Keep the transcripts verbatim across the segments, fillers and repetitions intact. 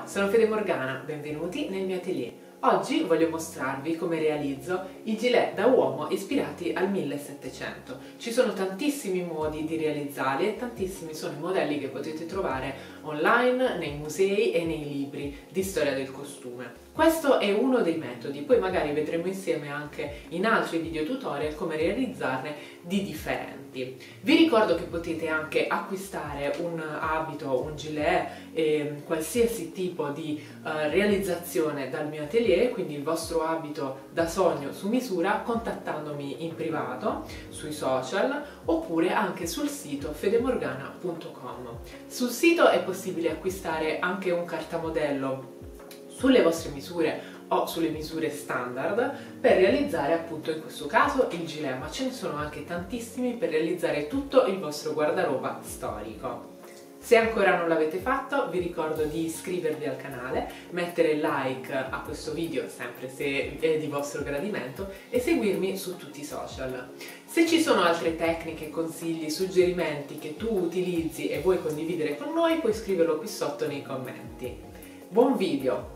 sono Fede Morgana, benvenuti nel mio atelier. Oggi voglio mostrarvi come realizzo i gilet da uomo ispirati al millesettecento. Ci sono tantissimi modi di realizzarli e tantissimi sono i modelli che potete trovare online, nei musei e nei libri di storia del costume. Questo è uno dei metodi, poi magari vedremo insieme anche in altri video tutorial come realizzarne di differenti. Vi ricordo che potete anche acquistare un abito, un gilet, eh, qualsiasi tipo di eh, realizzazione dal mio atelier, quindi il vostro abito da sogno su misura, contattandomi in privato sui social oppure anche sul sito fedemorgana punto com. Sul sito è possibile acquistare anche un cartamodello sulle vostre misure o sulle misure standard per realizzare appunto in questo caso il gilet, ma ce ne sono anche tantissimi per realizzare tutto il vostro guardaroba storico. Se ancora non l'avete fatto, vi ricordo di iscrivervi al canale, mettere like a questo video sempre se è di vostro gradimento e seguirmi su tutti i social. Se ci sono altre tecniche, consigli, suggerimenti che tu utilizzi e vuoi condividere con noi, puoi scriverlo qui sotto nei commenti. Buon video!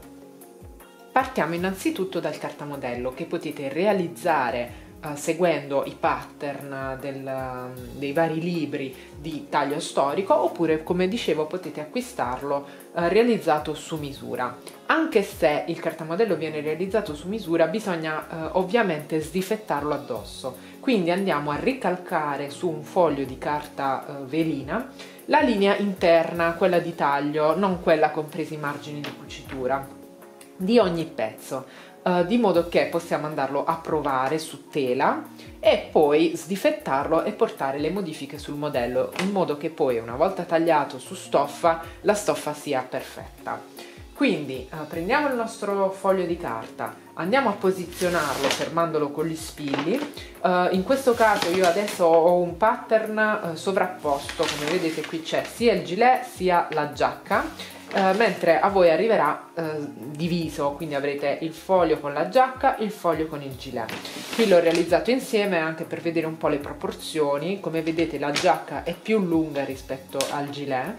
Partiamo innanzitutto dal cartamodello che potete realizzare uh, seguendo i pattern del, uh, dei vari libri di taglio storico oppure, come dicevo, potete acquistarlo uh, realizzato su misura. Anche se il cartamodello viene realizzato su misura, bisogna uh, ovviamente sdifettarlo addosso. Quindi andiamo a ricalcare su un foglio di carta uh, velina la linea interna, quella di taglio, non quella compresa i margini di cucitura di ogni pezzo, uh, di modo che possiamo andarlo a provare su tela e poi sdifettarlo e portare le modifiche sul modello, in modo che poi una volta tagliato su stoffa la stoffa sia perfetta. Quindi uh, prendiamo il nostro foglio di carta, andiamo a posizionarlo fermandolo con gli spilli. Uh, in questo caso io adesso ho un pattern uh, sovrapposto, come vedete qui c'è sia il gilet sia la giacca. Uh, mentre a voi arriverà uh, diviso, quindi avrete il foglio con la giacca, il foglio con il gilet. Qui l'ho realizzato insieme anche per vedere un po' le proporzioni. Come vedete la giacca è più lunga rispetto al gilet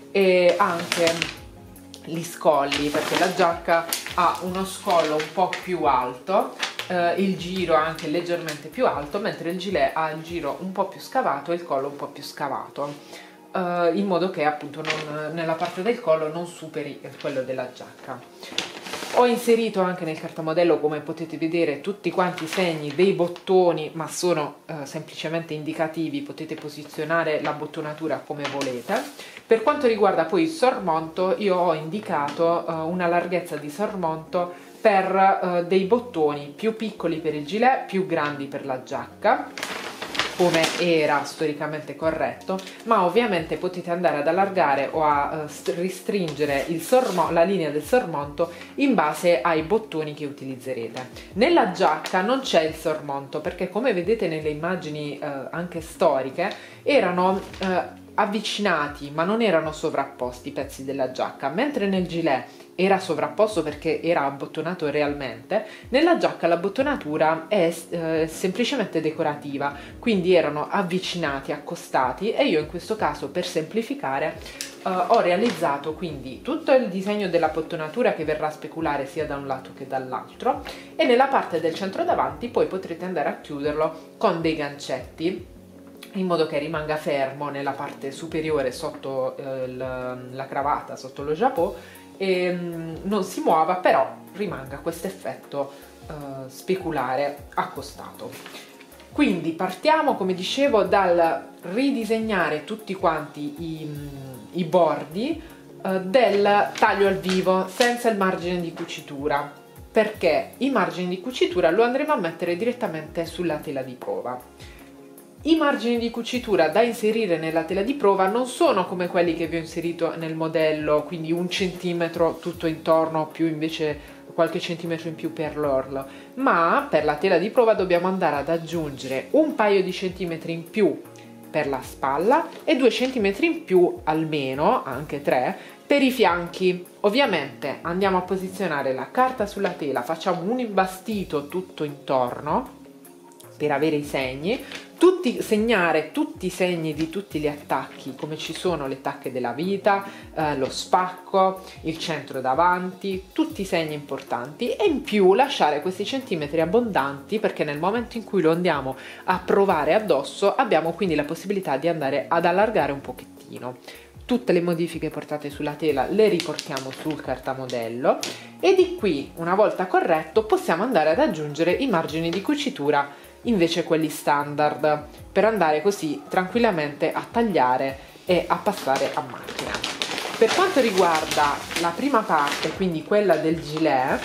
e anche gli scolli, perché la giacca ha uno scollo un po' più alto, uh, il giro anche leggermente più alto, mentre il gilet ha il giro un po' più scavato e il collo un po' più scavato. Uh, in modo che appunto non, nella parte del collo non superi quello della giacca. Ho inserito anche nel cartamodello, come potete vedere, tutti quanti i segni dei bottoni, ma sono uh, semplicemente indicativi, potete posizionare la bottonatura come volete. Per quanto riguarda poi il sormonto, io ho indicato uh, una larghezza di sormonto per uh, dei bottoni più piccoli per il gilet, più grandi per la giacca, come era storicamente corretto, ma ovviamente potete andare ad allargare o a uh, ristringere il la linea del sormonto in base ai bottoni che utilizzerete. Nella giacca non c'è il sormonto perché, come vedete nelle immagini uh, anche storiche, erano uh, avvicinati ma non erano sovrapposti i pezzi della giacca, mentre nel gilet era sovrapposto perché era abbottonato realmente. Nella giacca la bottonatura è eh, semplicemente decorativa, quindi erano avvicinati, accostati, e io in questo caso, per semplificare, eh, ho realizzato quindi tutto il disegno della bottonatura che verrà a speculare sia da un lato che dall'altro, e nella parte del centro davanti poi potrete andare a chiuderlo con dei gancetti, in modo che rimanga fermo nella parte superiore sotto eh, la cravatta, sotto lo chapeau, e mm, non si muova, però rimanga questo effetto uh, speculare accostato. Quindi partiamo, come dicevo, dal ridisegnare tutti quanti i, i bordi uh, del taglio al vivo senza il margine di cucitura, perché i margini di cucitura lo andremo a mettere direttamente sulla tela di prova. I margini di cucitura da inserire nella tela di prova non sono come quelli che vi ho inserito nel modello, quindi un centimetro tutto intorno più invece qualche centimetro in più per l'orlo, ma per la tela di prova dobbiamo andare ad aggiungere un paio di centimetri in più per la spalla e due centimetri in più, almeno anche tre, per i fianchi. Ovviamente andiamo a posizionare la carta sulla tela, facciamo un imbastito tutto intorno per avere i segni, tutti, segnare tutti i segni di tutti gli attacchi, come ci sono le tacche della vita, eh, lo spacco, il centro davanti, tutti i segni importanti, e in più lasciare questi centimetri abbondanti, perché nel momento in cui lo andiamo a provare addosso abbiamo quindi la possibilità di andare ad allargare un pochettino. Tutte le modifiche portate sulla tela le riportiamo sul cartamodello e di qui, una volta corretto, possiamo andare ad aggiungere i margini di cucitura, invece quelli standard, per andare così tranquillamente a tagliare e a passare a macchina. Per quanto riguarda la prima parte, quindi quella del gilet,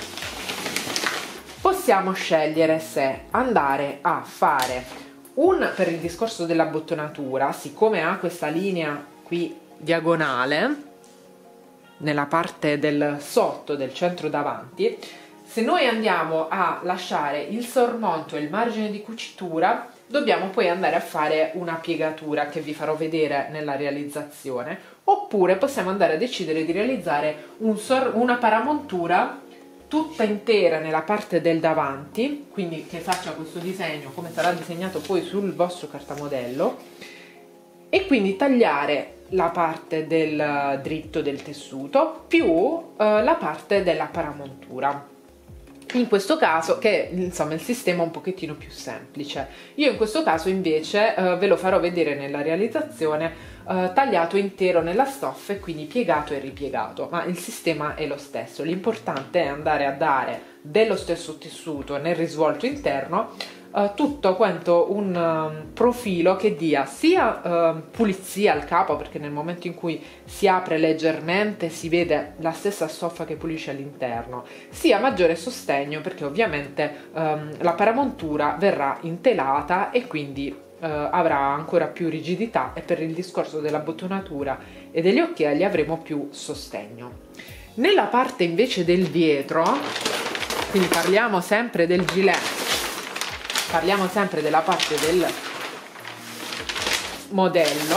possiamo scegliere se andare a fare un, per il discorso della bottonatura, siccome ha questa linea qui diagonale nella parte del sotto del centro davanti, se noi andiamo a lasciare il sormonto e il margine di cucitura, dobbiamo poi andare a fare una piegatura che vi farò vedere nella realizzazione, oppure possiamo andare a decidere di realizzare un una paramontura tutta intera nella parte del davanti, quindi che faccia questo disegno come sarà disegnato poi sul vostro cartamodello, e quindi tagliare la parte del dritto del tessuto più eh, la parte della paramontura. In questo caso, che insomma il sistema è un pochettino più semplice. Io in questo caso invece eh, ve lo farò vedere nella realizzazione eh, tagliato intero nella stoffa e quindi piegato e ripiegato, ma il sistema è lo stesso. L'importante è andare a dare dello stesso tessuto nel risvolto interno Uh, tutto quanto un uh, profilo che dia sia uh, pulizia al capo, perché nel momento in cui si apre leggermente si vede la stessa stoffa che pulisce all'interno, sia maggiore sostegno, perché ovviamente um, la paramontura verrà intelata e quindi uh, avrà ancora più rigidità, e per il discorso della bottonatura e degli occhiali avremo più sostegno. Nella parte invece del dietro, quindi parliamo sempre del gilet, parliamo sempre della parte del modello.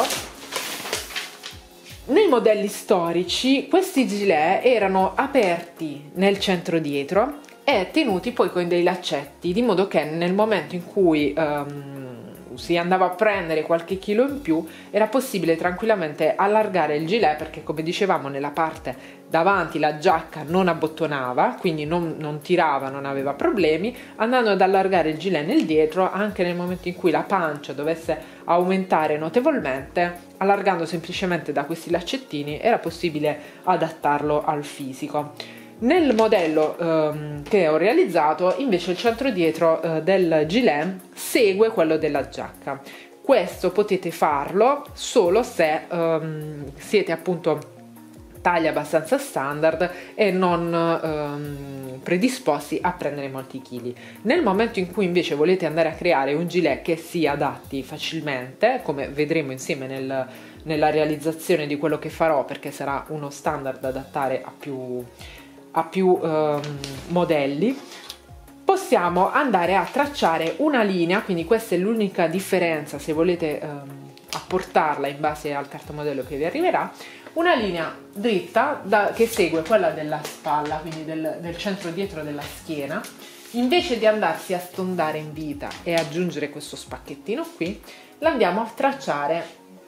Nei modelli storici questi gilet erano aperti nel centro dietro e tenuti poi con dei laccetti, di modo che nel momento in cui um, si andava a prendere qualche chilo in più era possibile tranquillamente allargare il gilet, perché come dicevamo nella parte davanti la giacca non abbottonava, quindi non, non tirava, non aveva problemi. Andando ad allargare il gilet nel dietro, anche nel momento in cui la pancia dovesse aumentare notevolmente, allargando semplicemente da questi laccettini era possibile adattarlo al fisico. Nel modello ehm, che ho realizzato invece il centro dietro eh, del gilet segue quello della giacca. Questo potete farlo solo se ehm, siete appunto taglia abbastanza standard e non ehm, predisposti a prendere molti chili. Nel momento in cui invece volete andare a creare un gilet che si adatti facilmente, come vedremo insieme nel, nella realizzazione di quello che farò, perché sarà uno standard da adattare a più a più ehm, modelli, possiamo andare a tracciare una linea, quindi questa è l'unica differenza se volete ehm, apportarla in base al cartamodello che vi arriverà, una linea dritta da, che segue quella della spalla, quindi del, del centro dietro della schiena. Invece di andarsi a stondare in vita e aggiungere questo spacchettino qui, la andiamo a tracciare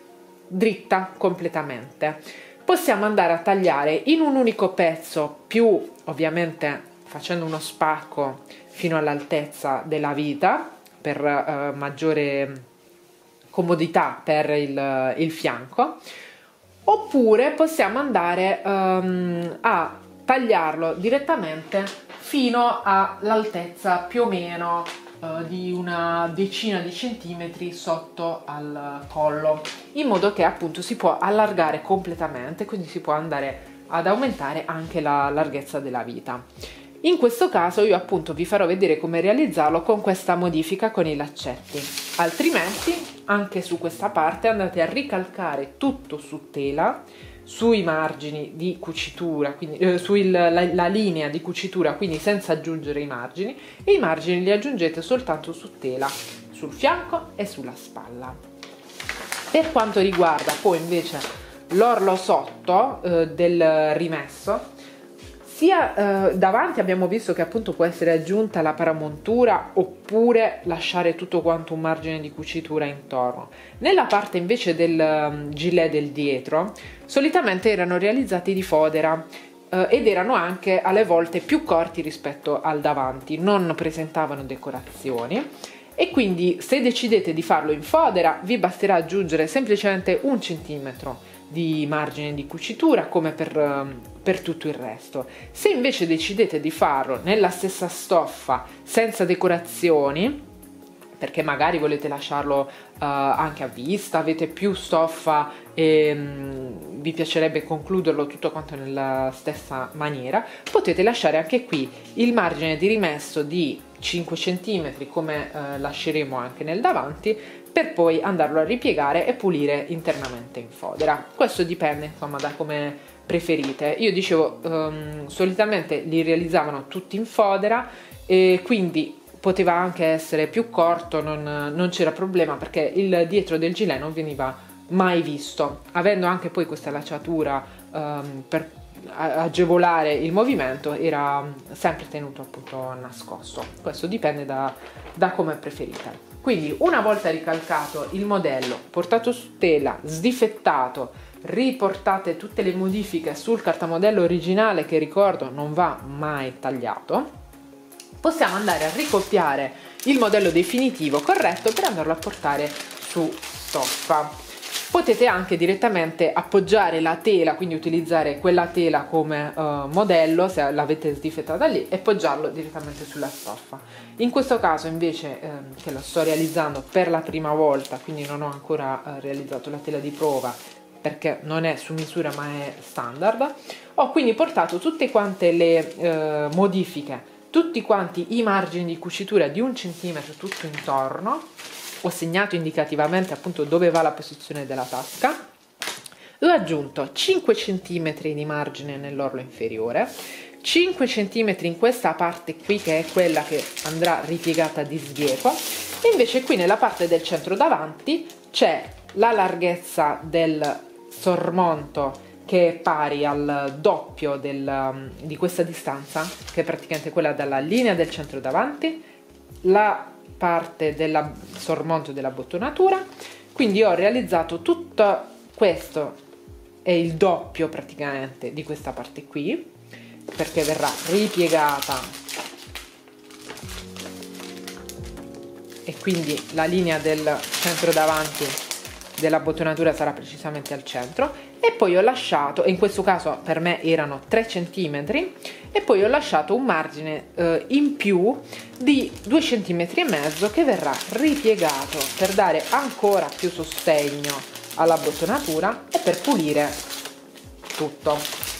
dritta completamente. Possiamo andare a tagliare in un unico pezzo, più ovviamente facendo uno spacco fino all'altezza della vita per eh, maggiore comodità per il, il fianco, oppure possiamo andare um, a tagliarlo direttamente fino all'altezza più o meno uh, di una decina di centimetri sotto al collo, in modo che appunto si può allargare completamente, quindi si può andare ad aumentare anche la larghezza della vita. In questo caso io appunto vi farò vedere come realizzarlo con questa modifica con i laccetti, altrimenti anche su questa parte andate a ricalcare tutto su tela, sui margini di cucitura, quindi eh, sulla la, la linea di cucitura, quindi senza aggiungere i margini, e i margini li aggiungete soltanto su tela, sul fianco e sulla spalla. Per quanto riguarda poi invece l'orlo sotto eh, del rimesso, Sia eh, davanti abbiamo visto che appunto può essere aggiunta la paramontura oppure lasciare tutto quanto un margine di cucitura intorno. Nella parte invece del um, gilet del dietro solitamente erano realizzati di fodera eh, ed erano anche alle volte più corti rispetto al davanti, non presentavano decorazioni. E quindi se decidete di farlo in fodera vi basterà aggiungere semplicemente un centimetro di margine di cucitura come per, per tutto il resto. Se invece decidete di farlo nella stessa stoffa senza decorazioni, perché magari volete lasciarlo uh, anche a vista, avete più stoffa e um, vi piacerebbe concluderlo tutto quanto nella stessa maniera, potete lasciare anche qui il margine di rimesso di cinque centimetri come uh, lasceremo anche nel davanti, per poi andarlo a ripiegare e pulire internamente in fodera. Questo dipende insomma da come preferite. Io dicevo um, solitamente li realizzavano tutti in fodera e quindi poteva anche essere più corto, non, non c'era problema perché il dietro del gilet non veniva mai visto, avendo anche poi questa lacciatura um, per agevolare il movimento era sempre tenuto appunto nascosto. Questo dipende da, da come preferite. Quindi una volta ricalcato il modello, portato su tela, sdifettato, riportate tutte le modifiche sul cartamodello originale che ricordo non va mai tagliato, possiamo andare a ricopiare il modello definitivo corretto per andarlo a portare su stoffa. Potete anche direttamente appoggiare la tela, quindi utilizzare quella tela come uh, modello se l'avete sdifettata lì e appoggiarlo direttamente sulla stoffa. In questo caso invece eh, che lo sto realizzando per la prima volta, quindi non ho ancora uh, realizzato la tela di prova perché non è su misura ma è standard, ho quindi portato tutte quante le uh, modifiche, tutti quanti i margini di cucitura di un centimetro tutto intorno. Ho segnato indicativamente appunto dove va la posizione della tasca, ho aggiunto cinque centimetri di margine nell'orlo inferiore, cinque centimetri in questa parte qui che è quella che andrà ripiegata di sbieco, e invece qui nella parte del centro davanti c'è la larghezza del sormonto che è pari al doppio del, di questa distanza, che è praticamente quella dalla linea del centro davanti, la parte del sormonto della bottonatura. Quindi ho realizzato tutto questo, è il doppio praticamente di questa parte qui, perché verrà ripiegata e quindi la linea del centro davanti della bottonatura sarà precisamente al centro. E poi ho lasciato, e in questo caso per me erano tre centimetri, e poi ho lasciato un margine eh, in più di due centimetri e mezzo che verrà ripiegato per dare ancora più sostegno alla bottonatura e per pulire tutto.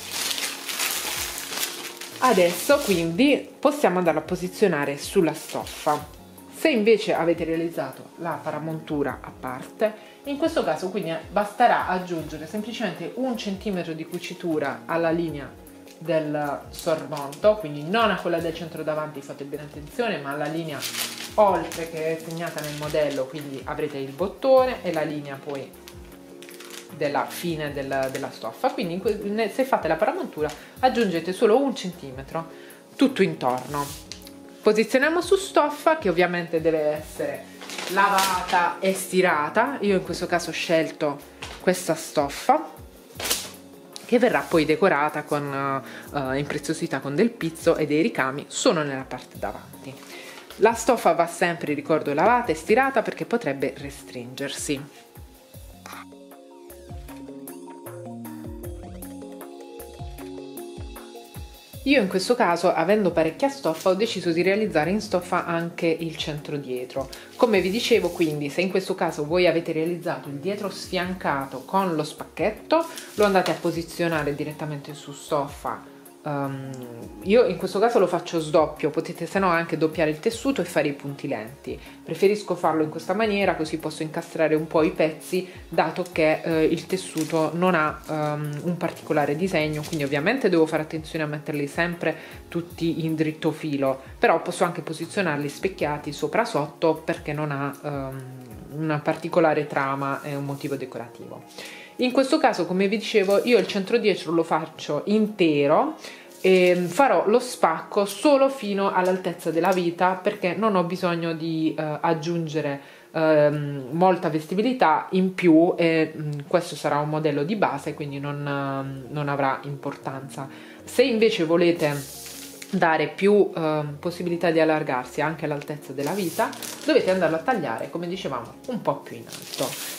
Adesso quindi possiamo andarlo a posizionare sulla stoffa. Se invece avete realizzato la paramontura a parte, in questo caso quindi basterà aggiungere semplicemente un centimetro di cucitura alla linea del sormonto, quindi non a quella del centro davanti, fate bene attenzione, ma alla linea oltre che è segnata nel modello, quindi avrete il bottone e la linea poi della fine della, della stoffa. Quindi se fate la paramontura aggiungete solo un centimetro tutto intorno. Posizioniamo su stoffa che ovviamente deve essere lavata e stirata. Io in questo caso ho scelto questa stoffa che verrà poi decorata con uh, impreziosità con del pizzo e dei ricami solo nella parte davanti. La stoffa va sempre, ricordo, lavata e stirata perché potrebbe restringersi. Io in questo caso, avendo parecchia stoffa, ho deciso di realizzare in stoffa anche il centro dietro. Come vi dicevo, quindi, se in questo caso voi avete realizzato il dietro sfiancato con lo spacchetto, lo andate a posizionare direttamente su stoffa. Um, io in questo caso lo faccio sdoppio, potete se no anche doppiare il tessuto e fare i punti lenti. Preferisco farlo in questa maniera, così posso incastrare un po' i pezzi, dato che eh, il tessuto non ha um, un particolare disegno, quindi ovviamente devo fare attenzione a metterli sempre tutti in dritto filo, però posso anche posizionarli specchiati sopra sotto perché non ha um, una particolare trama e un motivo decorativo. In questo caso, come vi dicevo, io il centro dietro lo faccio intero e farò lo spacco solo fino all'altezza della vita, perché non ho bisogno di eh, aggiungere eh, molta vestibilità in più, e mh, questo sarà un modello di base, quindi non, uh, non avrà importanza. Se invece volete dare più eh, possibilità di allargarsi anche all'altezza della vita, dovete andarlo a tagliare, come dicevamo, un po' più in alto.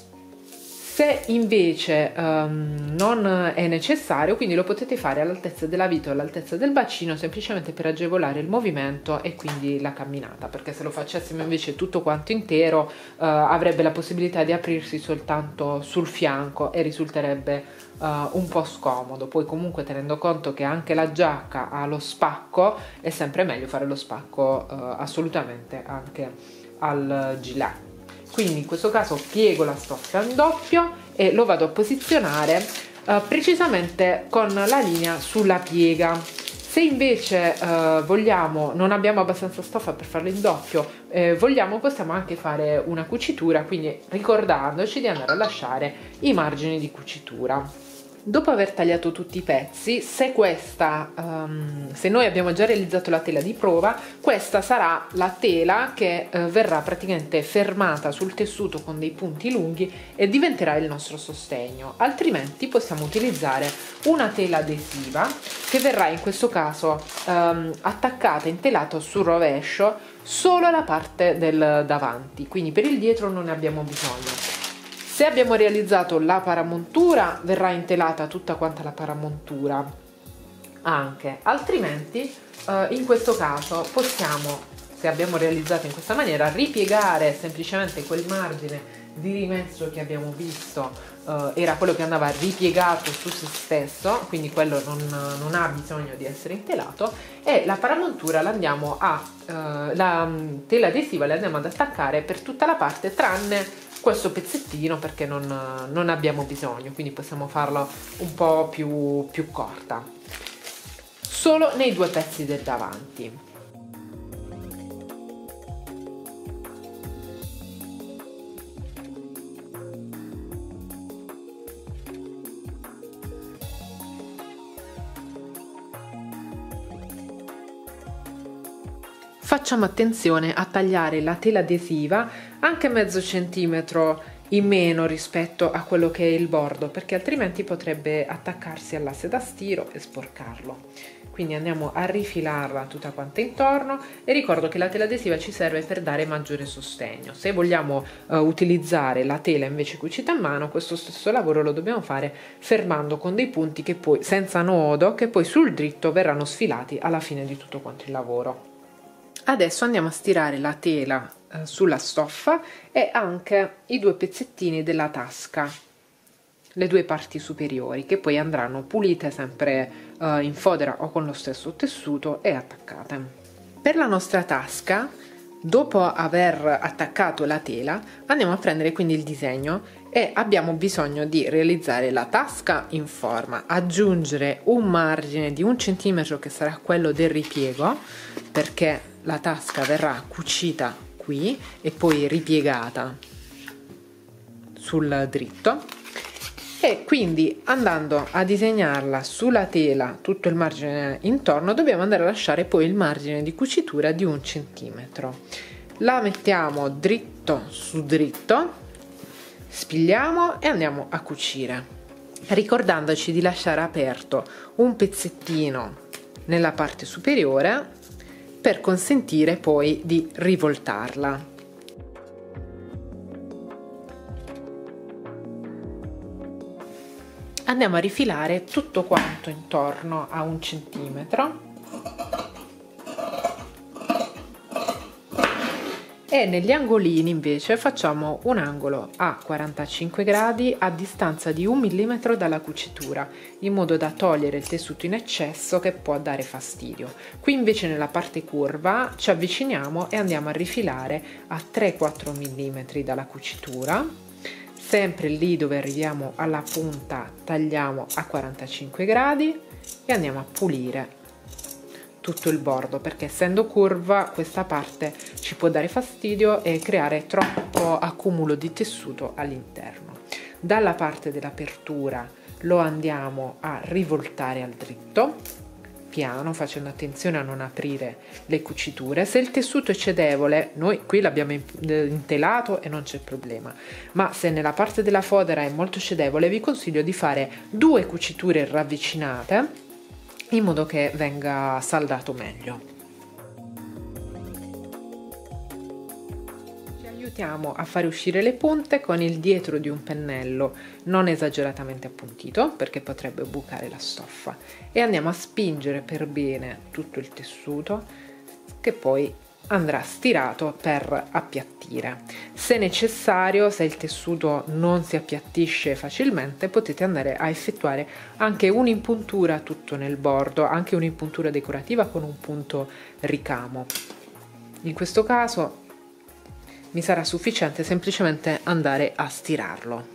Se invece um, non è necessario, quindi lo potete fare all'altezza della vita o all'altezza del bacino, semplicemente per agevolare il movimento e quindi la camminata, perché se lo facessimo invece tutto quanto intero uh, avrebbe la possibilità di aprirsi soltanto sul fianco e risulterebbe uh, un po' scomodo. Poi comunque, tenendo conto che anche la giacca ha lo spacco, è sempre meglio fare lo spacco uh, assolutamente anche al gilet. Quindi in questo caso piego la stoffa in doppio e lo vado a posizionare eh, precisamente con la linea sulla piega. Se invece eh, vogliamo, non abbiamo abbastanza stoffa per farlo in doppio, eh, vogliamo, possiamo anche fare una cucitura, quindi ricordandoci di andare a lasciare i margini di cucitura. Dopo aver tagliato tutti i pezzi, se questa, um, se noi abbiamo già realizzato la tela di prova, questa sarà la tela che uh, verrà praticamente fermata sul tessuto con dei punti lunghi e diventerà il nostro sostegno. Altrimenti possiamo utilizzare una tela adesiva che verrà in questo caso um, attaccata, intelata sul rovescio solo alla parte del davanti, quindi per il dietro non ne abbiamo bisogno. Se abbiamo realizzato la paramontura, verrà intelata tutta quanta la paramontura anche, altrimenti eh, in questo caso possiamo, se abbiamo realizzato in questa maniera, ripiegare semplicemente quel margine di rimezzo che abbiamo visto, eh, era quello che andava ripiegato su se stesso, quindi quello non, non ha bisogno di essere intelato, e la paramontura la andiamo a, eh, la tela adesiva la andiamo ad attaccare per tutta la parte tranne questo pezzettino, perché non, non abbiamo bisogno, quindi possiamo farlo un po' più, più corta, solo nei due pezzi del davanti. Facciamo attenzione a tagliare la tela adesiva anche mezzo centimetro in meno rispetto a quello che è il bordo, perché altrimenti potrebbe attaccarsi all'asse da stiro e sporcarlo. Quindi andiamo a rifilarla tutta quanta intorno, e ricordo che la tela adesiva ci serve per dare maggiore sostegno. Se vogliamo uh, utilizzare la tela invece cucita a mano, questo stesso lavoro lo dobbiamo fare fermando con dei punti che poi, senza nodo, che poi sul dritto verranno sfilati alla fine di tutto quanto il lavoro. Adesso andiamo a stirare la tela eh, sulla stoffa e anche i due pezzettini della tasca, le due parti superiori, che poi andranno pulite sempre eh, in fodera o con lo stesso tessuto e attaccate. Per la nostra tasca, dopo aver attaccato la tela, andiamo a prendere quindi il disegno e abbiamo bisogno di realizzare la tasca in forma, aggiungere un margine di un centimetro che sarà quello del ripiego, perché la tasca verrà cucita qui e poi ripiegata sul dritto, e quindi andando a disegnarla sulla tela tutto il margine intorno dobbiamo andare a lasciare poi il margine di cucitura di un centimetro. La mettiamo dritto su dritto, spigliamo e andiamo a cucire, ricordandoci di lasciare aperto un pezzettino nella parte superiore per consentire poi di rivoltarla. Andiamo a rifilare tutto quanto intorno a un centimetro e negli angolini invece facciamo un angolo a quarantacinque gradi a distanza di un millimetro dalla cucitura, in modo da togliere il tessuto in eccesso che può dare fastidio. Qui invece nella parte curva ci avviciniamo e andiamo a rifilare a tre quattro millimetri dalla cucitura. Sempre lì dove arriviamo alla punta tagliamo a quarantacinque gradi e andiamo a pulire tutto il bordo, perché essendo curva questa parte ci può dare fastidio e creare troppo accumulo di tessuto all'interno. Dalla parte dell'apertura lo andiamo a rivoltare al dritto, piano, facendo attenzione a non aprire le cuciture. Se il tessuto è cedevole, noi qui l'abbiamo intelato e non c'è problema, ma se nella parte della fodera è molto cedevole, vi consiglio di fare due cuciture ravvicinate in modo che venga saldato meglio. Aiutiamo a fare uscire le punte con il dietro di un pennello non esageratamente appuntito, perché potrebbe bucare la stoffa, e andiamo a spingere per bene tutto il tessuto, che poi andrà stirato per appiattire. Se necessario, se il tessuto non si appiattisce facilmente, potete andare a effettuare anche un'impuntura tutto nel bordo, anche un'impuntura decorativa con un punto ricamo. In questo caso mi sarà sufficiente semplicemente andare a stirarlo.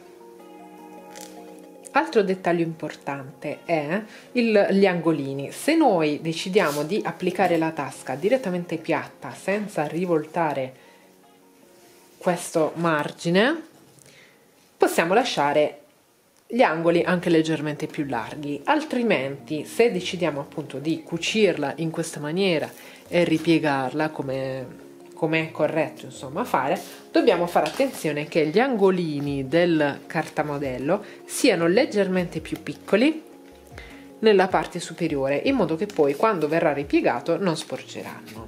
Altro dettaglio importante è il, gli angolini. Se noi decidiamo di applicare la tasca direttamente piatta senza rivoltare questo margine, possiamo lasciare gli angoli anche leggermente più larghi. Altrimenti, se decidiamo appunto di cucirla in questa maniera e ripiegarla come come è corretto insomma fare, dobbiamo fare attenzione che gli angolini del cartamodello siano leggermente più piccoli nella parte superiore, in modo che poi quando verrà ripiegato non sporgeranno.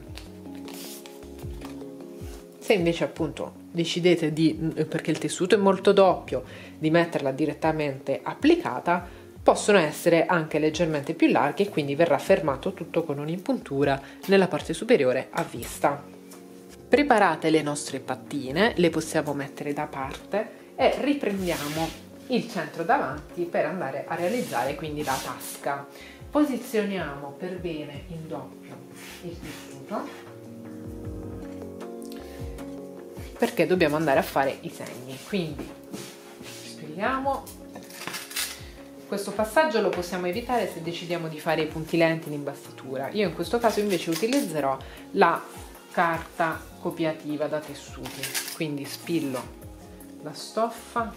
Se invece appunto decidete di, perché il tessuto è molto doppio, di metterla direttamente applicata, possono essere anche leggermente più larghi e quindi verrà fermato tutto con un'impuntura nella parte superiore a vista. Preparate le nostre pattine, le possiamo mettere da parte e riprendiamo il centro davanti per andare a realizzare quindi la tasca. Posizioniamo per bene in doppio il tessuto, perché dobbiamo andare a fare i segni. Quindi spieghiamo. Questo passaggio lo possiamo evitare se decidiamo di fare i puntilenti in imbastitura. Io in questo caso invece utilizzerò la carta copiativa da tessuti, quindi spillo la stoffa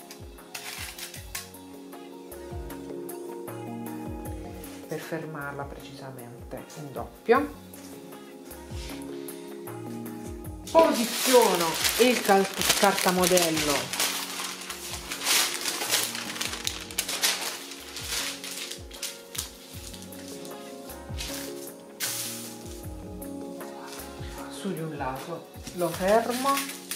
per fermarla precisamente in doppio, posiziono il cartamodello su di un lato, lo fermo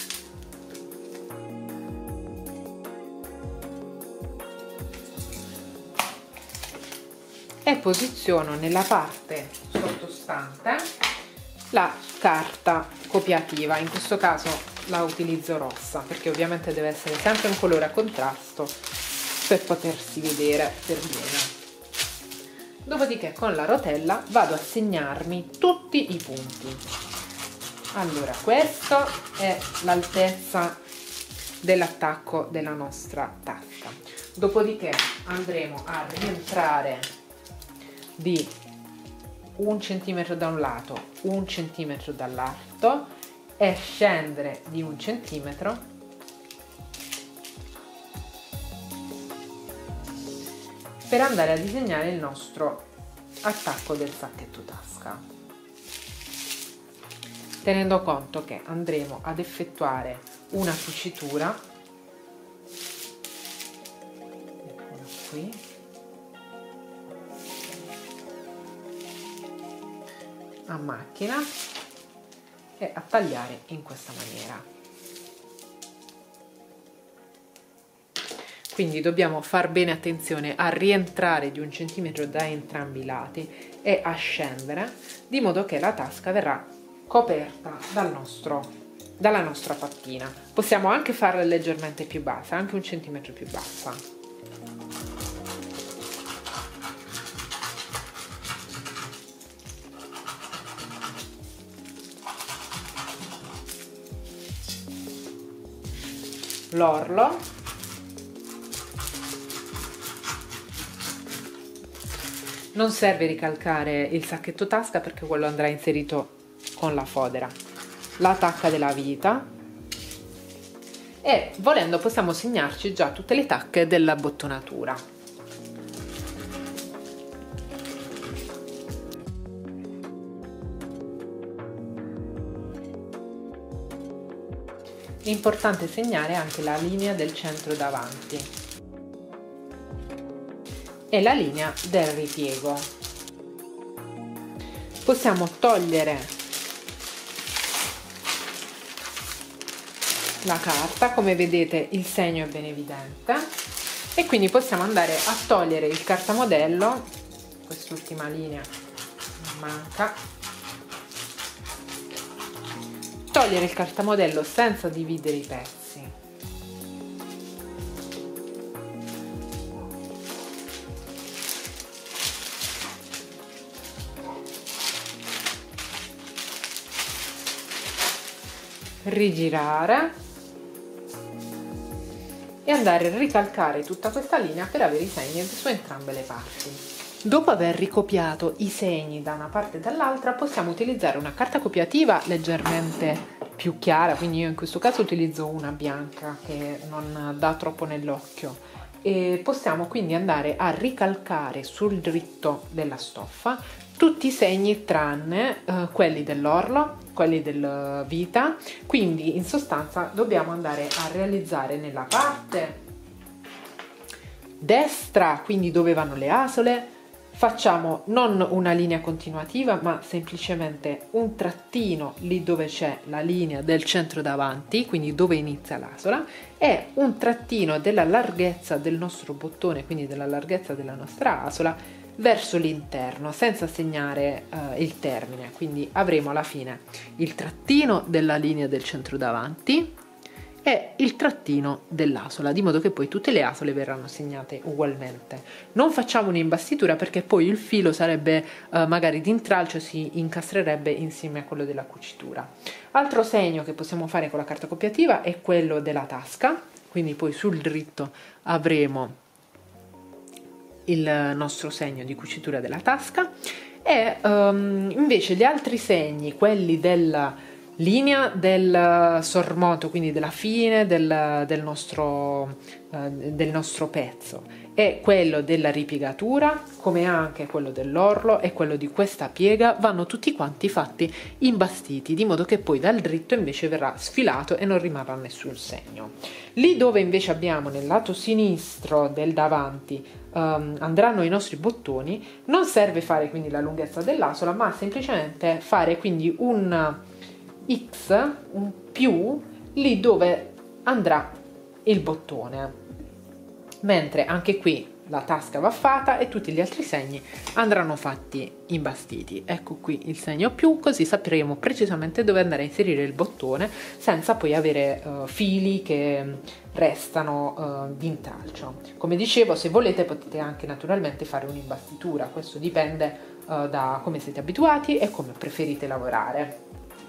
e posiziono nella parte sottostante la carta copiativa. In questo caso la utilizzo rossa perché ovviamente deve essere sempre un colore a contrasto per potersi vedere per bene. Dopodiché con la rotella vado a segnarmi tutti i punti. Allora, questa è l'altezza dell'attacco della nostra tasca. Dopodiché andremo a rientrare di un centimetro da un lato, un centimetro dall'alto e scendere di un centimetro per andare a disegnare il nostro attacco del sacchetto tasca, tenendo conto che andremo ad effettuare una cucitura, eccola qui, a macchina e a tagliare in questa maniera. Quindi dobbiamo far bene attenzione a rientrare di un centimetro da entrambi i lati e a scendere, di modo che la tasca verrà coperta dal nostro, dalla nostra pattina. Possiamo anche farla leggermente più bassa, anche un centimetro più bassa. L'orlo, non serve ricalcare il sacchetto tasca perché quello andrà inserito con la fodera, la tacca della vita e volendo possiamo segnarci già tutte le tacche della bottonatura. È importante segnare anche la linea del centro davanti e la linea del ripiego. Possiamo togliere la carta, come vedete il segno è ben evidente, e quindi possiamo andare a togliere il cartamodello. Quest'ultima linea manca. Togliere il cartamodello senza dividere i pezzi. Rigirare e andare a ricalcare tutta questa linea per avere i segni su entrambe le parti. Dopo aver ricopiato i segni da una parte e dall'altra, possiamo utilizzare una carta copiativa leggermente più chiara, quindi io in questo caso utilizzo una bianca che non dà troppo nell'occhio, e possiamo quindi andare a ricalcare sul dritto della stoffa tutti i segni tranne eh, quelli dell'orlo, quelli del vita. Quindi in sostanza dobbiamo andare a realizzare nella parte destra, quindi dove vanno le asole, facciamo non una linea continuativa ma semplicemente un trattino lì dove c'è la linea del centro davanti, quindi dove inizia l'asola, e un trattino della larghezza del nostro bottone, quindi della larghezza della nostra asola, verso l'interno senza segnare uh, il termine. Quindi avremo alla fine il trattino della linea del centro davanti e il trattino dell'asola, di modo che poi tutte le asole verranno segnate ugualmente. Non facciamo un'imbastitura perché poi il filo sarebbe uh, magari d'intralcio, si incastrerebbe insieme a quello della cucitura. Altro segno che possiamo fare con la carta copiativa è quello della tasca, quindi poi sul dritto avremo il nostro segno di cucitura della tasca, e um, invece gli altri segni, quelli della linea del sormonto, quindi della fine del, del, nostro, uh, del nostro pezzo, e quello della ripiegatura, come anche quello dell'orlo e quello di questa piega, vanno tutti quanti fatti imbastiti, di modo che poi dal dritto invece verrà sfilato e non rimarrà nessun segno. Lì dove invece abbiamo nel lato sinistro del davanti Um, andranno i nostri bottoni, non serve fare quindi la lunghezza dell'asola, ma semplicemente fare quindi un X, un più, lì dove andrà il bottone, mentre anche qui la tasca va fatta e tutti gli altri segni andranno fatti imbastiti. Ecco qui il segno più, così sapremo precisamente dove andare a inserire il bottone senza poi avere uh, fili che restano uh, d'intralcio. Come dicevo, se volete potete anche naturalmente fare un'imbastitura, questo dipende uh, da come siete abituati e come preferite lavorare.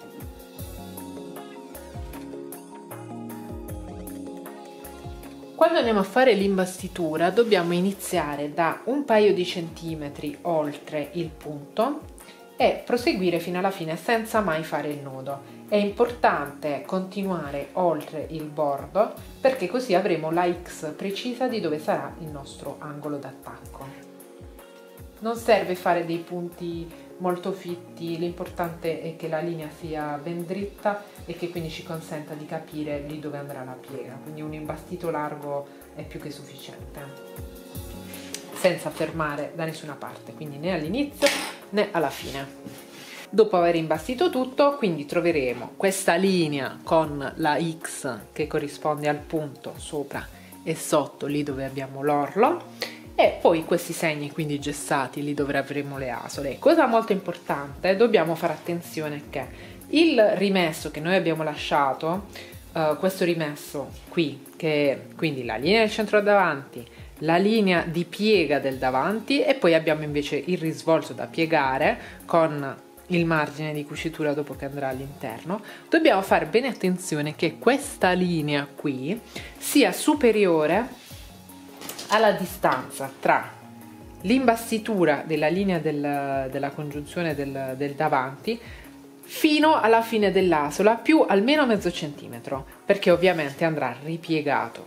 Quando andiamo a fare l'imbastitura dobbiamo iniziare da un paio di centimetri oltre il punto e proseguire fino alla fine senza mai fare il nodo. È importante continuare oltre il bordo perché così avremo la X precisa di dove sarà il nostro angolo d'attacco. Non serve fare dei punti molto fitti, l'importante è che la linea sia ben dritta e che quindi ci consenta di capire lì dove andrà la piega, quindi un imbastito largo è più che sufficiente, senza fermare da nessuna parte, quindi né all'inizio né alla fine. Dopo aver imbastito tutto, quindi troveremo questa linea con la X che corrisponde al punto sopra e sotto, lì dove abbiamo l'orlo, e poi questi segni quindi gessati lì dove avremo le asole. Cosa molto importante, dobbiamo fare attenzione che il rimesso che noi abbiamo lasciato, uh, questo rimesso qui, che è quindi la linea del centro davanti, la linea di piega del davanti, e poi abbiamo invece il risvolto da piegare con il margine di cucitura dopo che andrà all'interno, dobbiamo fare bene attenzione che questa linea qui sia superiore alla distanza tra l'imbastitura della linea del, della congiunzione del, del davanti fino alla fine dell'asola, più almeno mezzo centimetro, perché ovviamente andrà ripiegato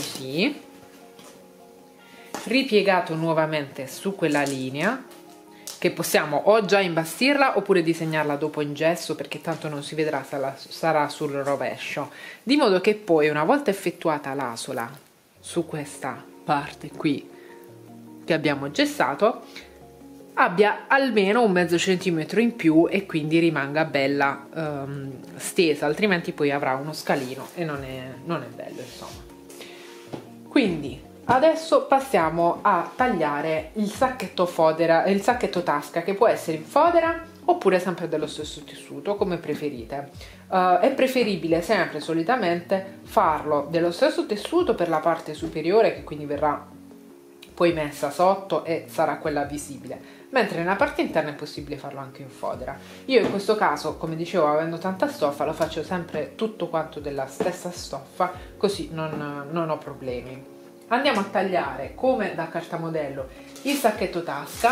così, ripiegato nuovamente su quella linea che possiamo o già imbastirla oppure disegnarla dopo in gesso, perché tanto non si vedrà, sarà sul rovescio, di modo che poi, una volta effettuata l'asola su questa parte qui che abbiamo gessato, abbia almeno un mezzo centimetro in più e quindi rimanga bella um, stesa, altrimenti poi avrà uno scalino e non è, non è bello, insomma. Quindi adesso passiamo a tagliare il sacchetto fodera, il sacchetto tasca, che può essere in fodera oppure sempre dello stesso tessuto, come preferite. Uh, è preferibile sempre, solitamente, farlo dello stesso tessuto per la parte superiore, che quindi verrà poi messa sotto e sarà quella visibile, mentre nella parte interna è possibile farlo anche in fodera. Io in questo caso, come dicevo, avendo tanta stoffa, lo faccio sempre tutto quanto della stessa stoffa, così non, non ho problemi. Andiamo a tagliare, come da cartamodello, il sacchetto tasca,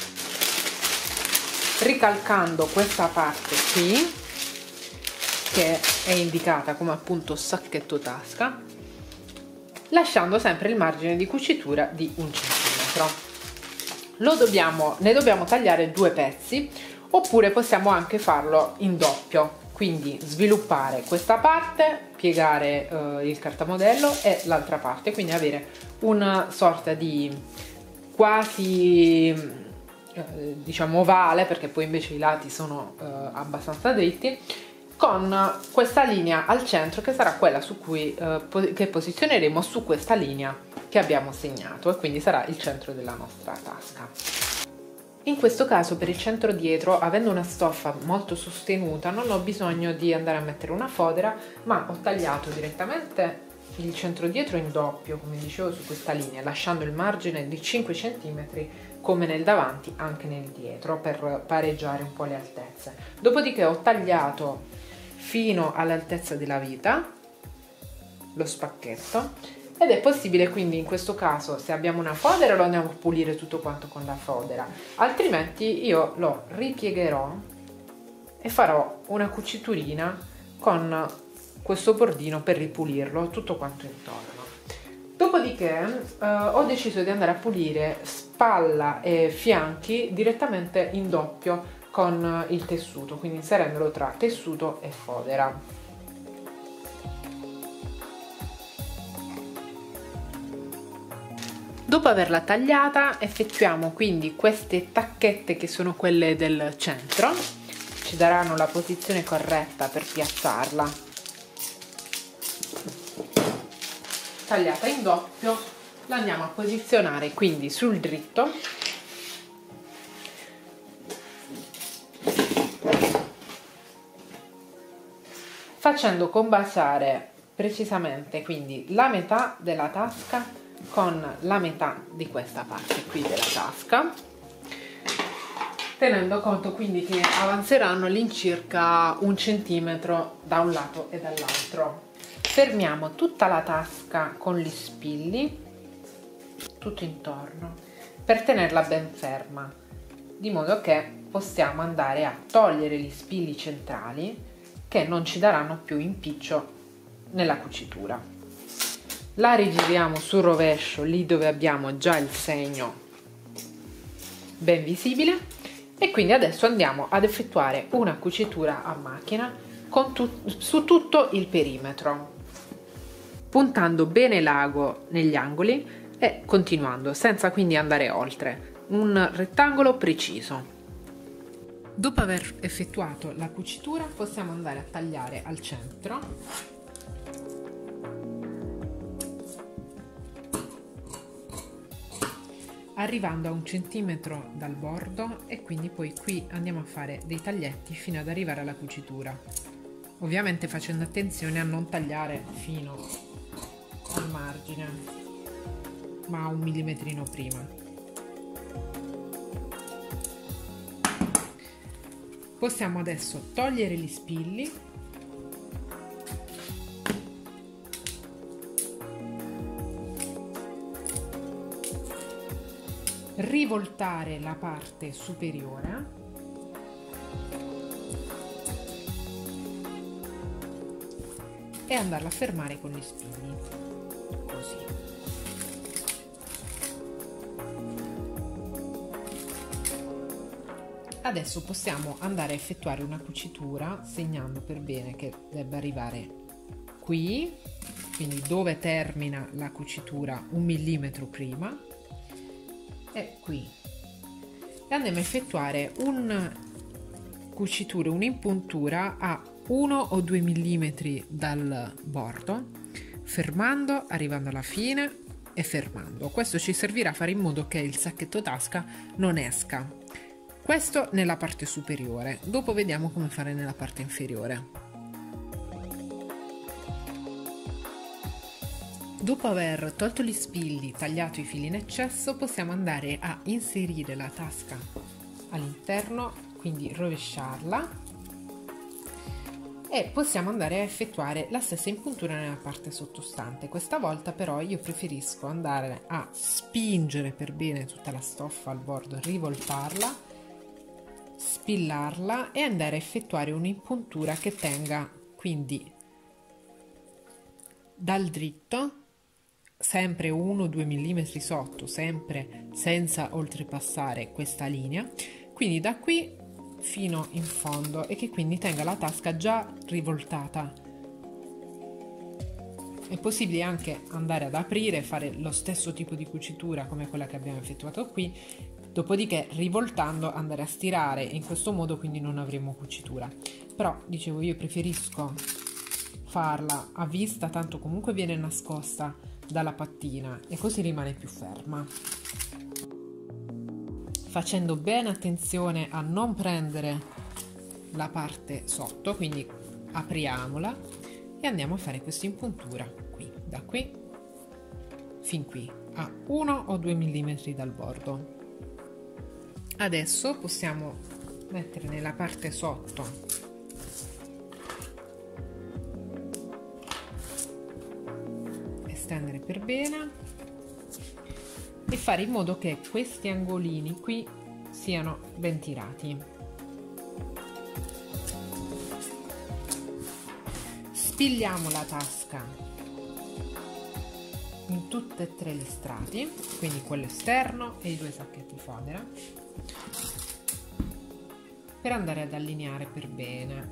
ricalcando questa parte qui, che è indicata come appunto sacchetto tasca, lasciando sempre il margine di cucitura di un centimetro. Lo dobbiamo, ne dobbiamo tagliare due pezzi, oppure possiamo anche farlo in doppio, quindi sviluppare questa parte, piegare eh, il cartamodello e l'altra parte, quindi avere una sorta di quasi eh, diciamo ovale, perché poi invece i lati sono eh, abbastanza dritti, con questa linea al centro che sarà quella su cui eh, po- che posizioneremo su questa linea che abbiamo segnato, e quindi sarà il centro della nostra tasca. In questo caso, per il centro dietro, avendo una stoffa molto sostenuta, non ho bisogno di andare a mettere una fodera, ma ho tagliato direttamente il centro dietro in doppio, come dicevo, su questa linea, lasciando il margine di cinque centimetri come nel davanti anche nel dietro, per pareggiare un po' le altezze. Dopodiché ho tagliato fino all'altezza della vita lo spacchetto, ed è possibile quindi in questo caso, se abbiamo una fodera, lo andiamo a pulire tutto quanto con la fodera, altrimenti io lo ripiegherò e farò una cuciturina con questo bordino per ripulirlo tutto quanto intorno. Dopodiché eh, ho deciso di andare a pulire spalla e fianchi direttamente in doppio con il tessuto, quindi inserendolo tra tessuto e fodera. Dopo averla tagliata, effettuiamo quindi queste tacchette che sono quelle del centro, ci daranno la posizione corretta per piazzarla. Tagliata in doppio, la andiamo a posizionare quindi sul dritto, facendo combaciare precisamente quindi la metà della tasca con la metà di questa parte qui della tasca, tenendo conto quindi che avanzeranno all'incirca un centimetro da un lato e dall'altro. Fermiamo tutta la tasca con gli spilli tutto intorno per tenerla ben ferma, di modo che possiamo andare a togliere gli spilli centrali che non ci daranno più impiccio nella cucitura. La rigiriamo sul rovescio, lì dove abbiamo già il segno ben visibile, e quindi adesso andiamo ad effettuare una cucitura a macchina con tut- su tutto il perimetro, puntando bene l'ago negli angoli e continuando, senza quindi andare oltre, un rettangolo preciso. Dopo aver effettuato la cucitura, possiamo andare a tagliare al centro, arrivando a un centimetro dal bordo, e quindi poi qui andiamo a fare dei taglietti fino ad arrivare alla cucitura, ovviamente facendo attenzione a non tagliare fino al margine, ma un millimetrino prima. Possiamo adesso togliere gli spilli rivoltare la parte superiore e andarla a fermare con gli spilli, così. Adesso possiamo andare a effettuare una cucitura segnando per bene che debba arrivare qui, quindi dove termina la cucitura un millimetro prima, e qui, e andiamo a effettuare un cucitura, un'impuntura a uno o due millimetri dal bordo, fermando, arrivando alla fine e fermando. Questo ci servirà a fare in modo che il sacchetto tasca non esca. Questo nella parte superiore, dopo vediamo come fare nella parte inferiore. Dopo aver tolto gli spilli, tagliato i fili in eccesso, possiamo andare a inserire la tasca all'interno, quindi rovesciarla, e possiamo andare a effettuare la stessa impuntura nella parte sottostante. Questa volta però io preferisco andare a spingere per bene tutta la stoffa al bordo, rivoltarla, spillarla e andare a effettuare un'impuntura che tenga quindi dal dritto, sempre uno due millimetri sotto, sempre senza oltrepassare questa linea, quindi da qui fino in fondo, e che quindi tenga la tasca già rivoltata. È possibile anche andare ad aprire e fare lo stesso tipo di cucitura come quella che abbiamo effettuato qui, dopodiché rivoltando andare a stirare, e in questo modo quindi non avremo cucitura. Però dicevo, io preferisco farla a vista, tanto comunque viene nascosta dalla pattina e così rimane più ferma, facendo bene attenzione a non prendere la parte sotto. Quindi apriamola e andiamo a fare questa impuntura qui, da qui fin qui, a uno o due millimetri dal bordo. Adesso possiamo mettere nella parte sotto e stendere per bene e fare in modo che questi angolini qui siano ben tirati. Spigliamo la tasca in tutte e tre gli strati, quindi quello esterno e i due sacchetti fodera, per andare ad allineare per bene.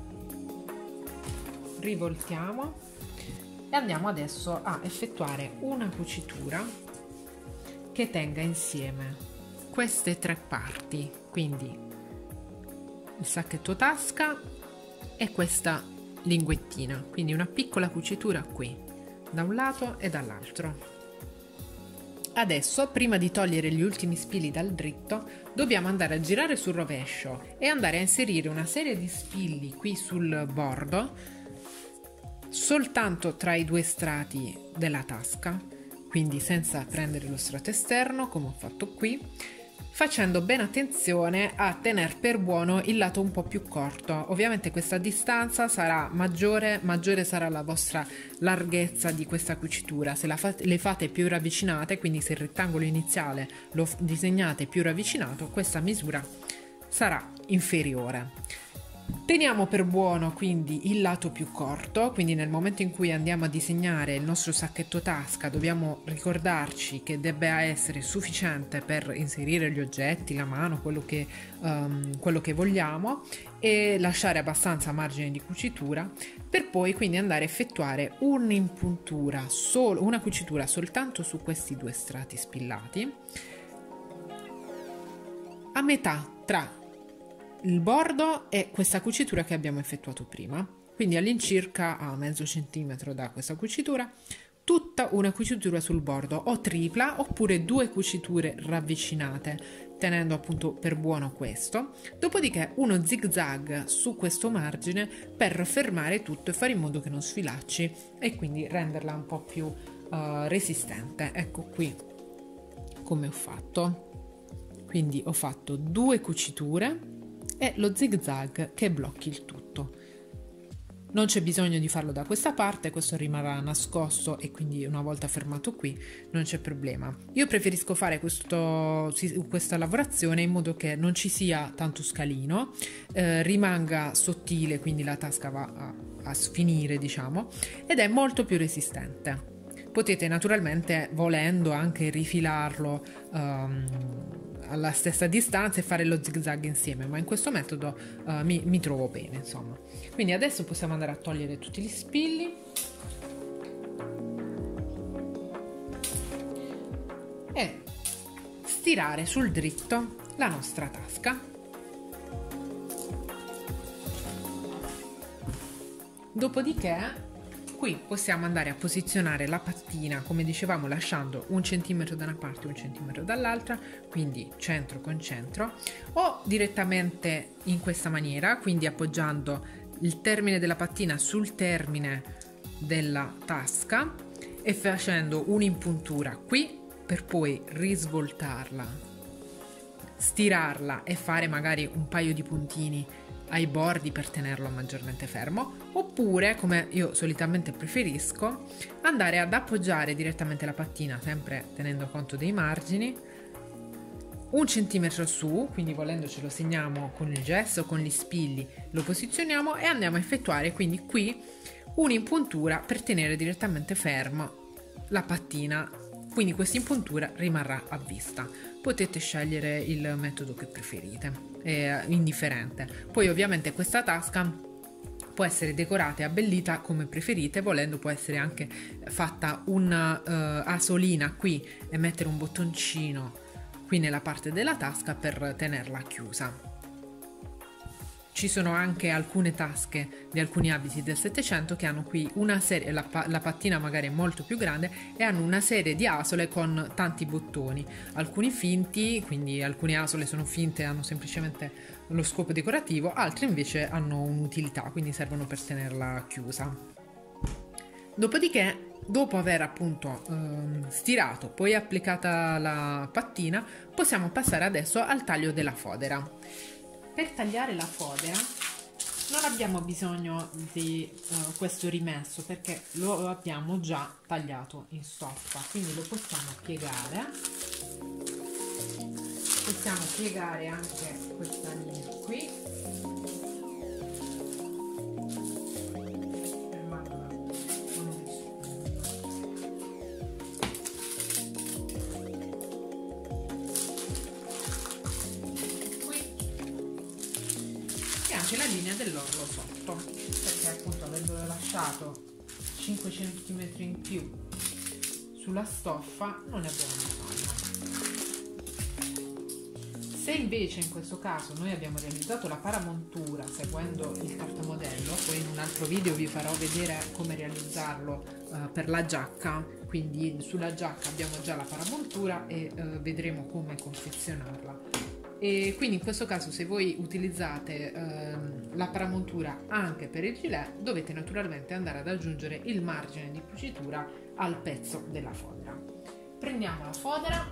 Rivoltiamo e andiamo adesso a effettuare una cucitura che tenga insieme queste tre parti, quindi il sacchetto tasca e questa linguettina, quindi una piccola cucitura qui da un lato e dall'altro. Adesso, prima di togliere gli ultimi spilli dal dritto, dobbiamo andare a girare sul rovescio e andare a inserire una serie di spilli qui sul bordo, soltanto tra i due strati della tasca, quindi senza prendere lo strato esterno come ho fatto qui, facendo bene attenzione a tenere per buono il lato un po' più corto. Ovviamente questa distanza sarà maggiore, maggiore sarà la vostra larghezza di questa cucitura. Se la fate, le fate più ravvicinate, quindi se il rettangolo iniziale lo disegnate più ravvicinato, questa misura sarà inferiore. Teniamo per buono quindi il lato più corto, quindi nel momento in cui andiamo a disegnare il nostro sacchetto tasca dobbiamo ricordarci che debba essere sufficiente per inserire gli oggetti, la mano, quello che, um, quello che vogliamo, e lasciare abbastanza margine di cucitura, per poi quindi andare a effettuare un'impuntura, solo, una cucitura soltanto su questi due strati spillati, a metà tra il bordo e questa cucitura che abbiamo effettuato prima, quindi all'incirca a mezzo centimetro da questa cucitura, tutta una cucitura sul bordo, o tripla oppure due cuciture ravvicinate, tenendo appunto per buono questo. Dopodiché uno zig zag su questo margine per fermare tutto e fare in modo che non sfilacci e quindi renderla un po' più uh, resistente. Ecco qui come ho fatto. Quindi ho fatto due cuciture e lo zig zag che blocchi il tutto. Non c'è bisogno di farlo da questa parte, questo rimarrà nascosto e quindi una volta fermato qui non c'è problema. Io preferisco fare questo, questa lavorazione in modo che non ci sia tanto scalino, eh, rimanga sottile, quindi la tasca va a, a sfinire, diciamo, ed è molto più resistente. Potete naturalmente, volendo, anche rifilarlo um, alla stessa distanza e fare lo zig zag insieme, ma in questo metodo uh, mi, mi trovo bene, insomma. Quindi adesso possiamo andare a togliere tutti gli spilli e stirare sul dritto la nostra tasca. Dopodiché qui possiamo andare a posizionare la pattina, come dicevamo, lasciando un centimetro da una parte e un centimetro dall'altra, quindi centro con centro, o direttamente in questa maniera, quindi appoggiando il termine della pattina sul termine della tasca e facendo un'impuntura qui per poi risvoltarla, stirarla e fare magari un paio di puntini ai bordi per tenerlo maggiormente fermo, oppure, come io solitamente preferisco, andare ad appoggiare direttamente la pattina, sempre tenendo conto dei margini, un centimetro su, quindi volendo ce lo segniamo con il gesso, con gli spilli, lo posizioniamo e andiamo a effettuare quindi qui un'impuntura per tenere direttamente ferma la pattina, quindi questa impuntura rimarrà a vista. Potete scegliere il metodo che preferite, è indifferente. Poi ovviamente questa tasca può essere decorata e abbellita come preferite, volendo può essere anche fatta una uh, asolina qui e mettere un bottoncino qui nella parte della tasca per tenerla chiusa. Ci sono anche alcune tasche di alcuni abiti del Settecento che hanno qui una serie, la, la pattina magari è molto più grande e hanno una serie di asole con tanti bottoni, alcuni finti, quindi alcune asole sono finte e hanno semplicemente lo scopo decorativo, altre invece hanno un'utilità, quindi servono per tenerla chiusa. Dopodiché, dopo aver appunto ehm, stirato, poi applicata la pattina, possiamo passare adesso al taglio della fodera. Per tagliare la fodera non abbiamo bisogno di uh, questo rimesso perché lo abbiamo già tagliato in stoffa, quindi lo possiamo piegare. Possiamo piegare anche questa linea qui. La linea dell'orlo sotto, perché appunto avendolo lasciato cinque centimetri in più sulla stoffa non ne abbiamo bisogno. Se invece in questo caso noi abbiamo realizzato la paramontura seguendo il cartamodello, poi in un altro video vi farò vedere come realizzarlo uh, per la giacca, quindi sulla giacca abbiamo già la paramontura e uh, vedremo come confezionarla. E quindi in questo caso, se voi utilizzate ehm, la paramontura anche per il gilet, dovete naturalmente andare ad aggiungere il margine di cucitura al pezzo della fodera. Prendiamo la fodera,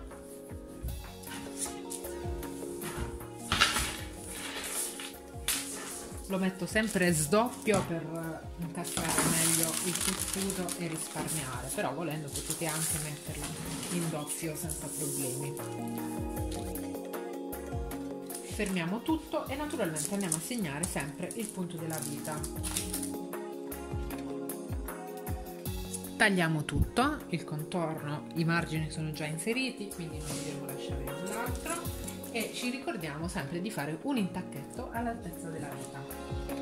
lo metto sempre sdoppio per incastrare meglio il tessuto e risparmiare, però volendo potete anche metterla in doppio senza problemi. Fermiamo tutto e naturalmente andiamo a segnare sempre il punto della vita. Tagliamo tutto, il contorno, i margini sono già inseriti, quindi non dobbiamo lasciare null'altro e ci ricordiamo sempre di fare un intacchetto all'altezza della vita.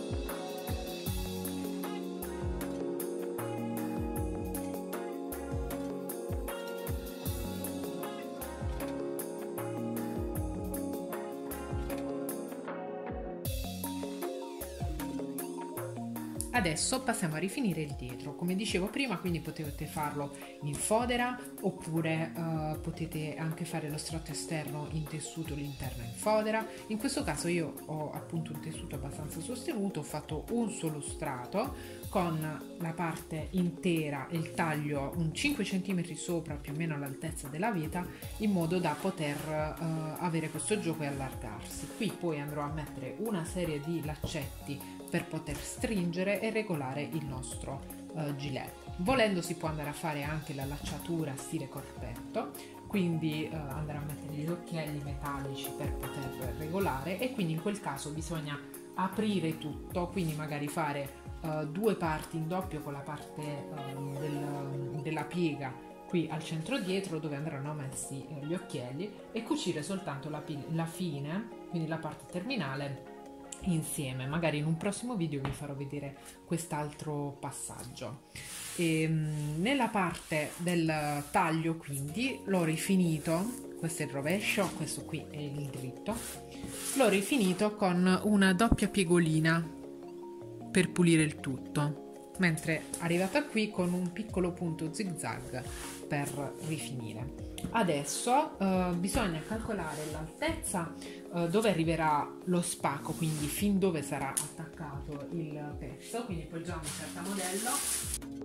Adesso passiamo a rifinire il dietro, come dicevo prima, quindi potete farlo in fodera oppure uh, potete anche fare lo strato esterno in tessuto, l'interno in fodera. In questo caso io ho appunto un tessuto abbastanza sostenuto, ho fatto un solo strato con la parte intera e il taglio un cinque centimetri sopra più o meno all'altezza della vita, in modo da poter uh, avere questo gioco e allargarsi. Qui poi andrò a mettere una serie di laccetti per poter stringere e regolare il nostro uh, gilet. Volendo si può andare a fare anche la lacciatura stile corpetto, quindi uh, andare a mettere gli occhielli metallici per poter regolare, e quindi in quel caso bisogna aprire tutto, quindi magari fare uh, due parti in doppio con la parte uh, del, della piega qui al centro dietro, dove andranno messi uh, gli occhielli, e cucire soltanto la, la fine, quindi la parte terminale, insieme. Magari in un prossimo video vi farò vedere quest'altro passaggio. E, mh, nella parte del taglio quindi l'ho rifinito, questo è il rovescio, questo qui è il dritto, l'ho rifinito con una doppia piegolina per pulire il tutto, mentre arrivata qui con un piccolo punto zig zag per rifinire. Adesso eh, bisogna calcolare l'altezza eh, dove arriverà lo spacco, quindi fin dove sarà attaccato il pezzo, quindi poggiamo il cartamodello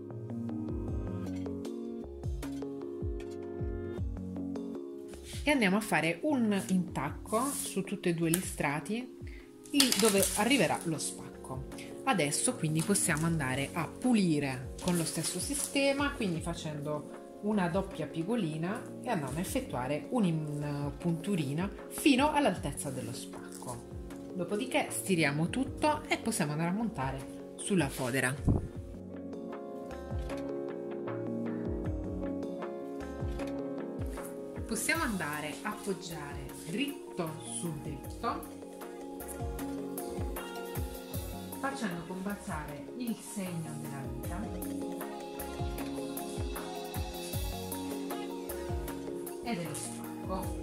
e andiamo a fare un intacco su tutti e due gli strati lì dove arriverà lo spacco. Adesso quindi possiamo andare a pulire con lo stesso sistema, quindi facendo una doppia piegolina e andando a effettuare un'impunturina fino all'altezza dello spacco. Dopodiché stiriamo tutto e possiamo andare a montare sulla fodera. Possiamo andare a appoggiare dritto su dritto, facendo combaciare il segno della vita e dello spacco.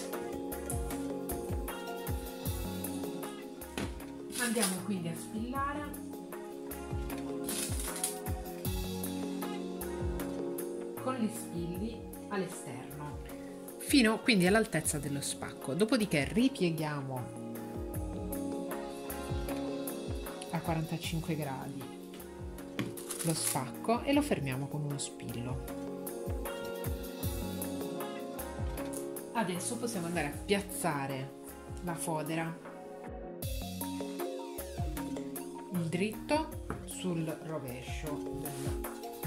Andiamo quindi a spillare con gli spilli all'esterno fino quindi all'altezza dello spacco. Dopodiché ripieghiamo a quarantacinque gradi lo spacco e lo fermiamo con uno spillo. Adesso possiamo andare a piazzare la fodera, il dritto sul rovescio del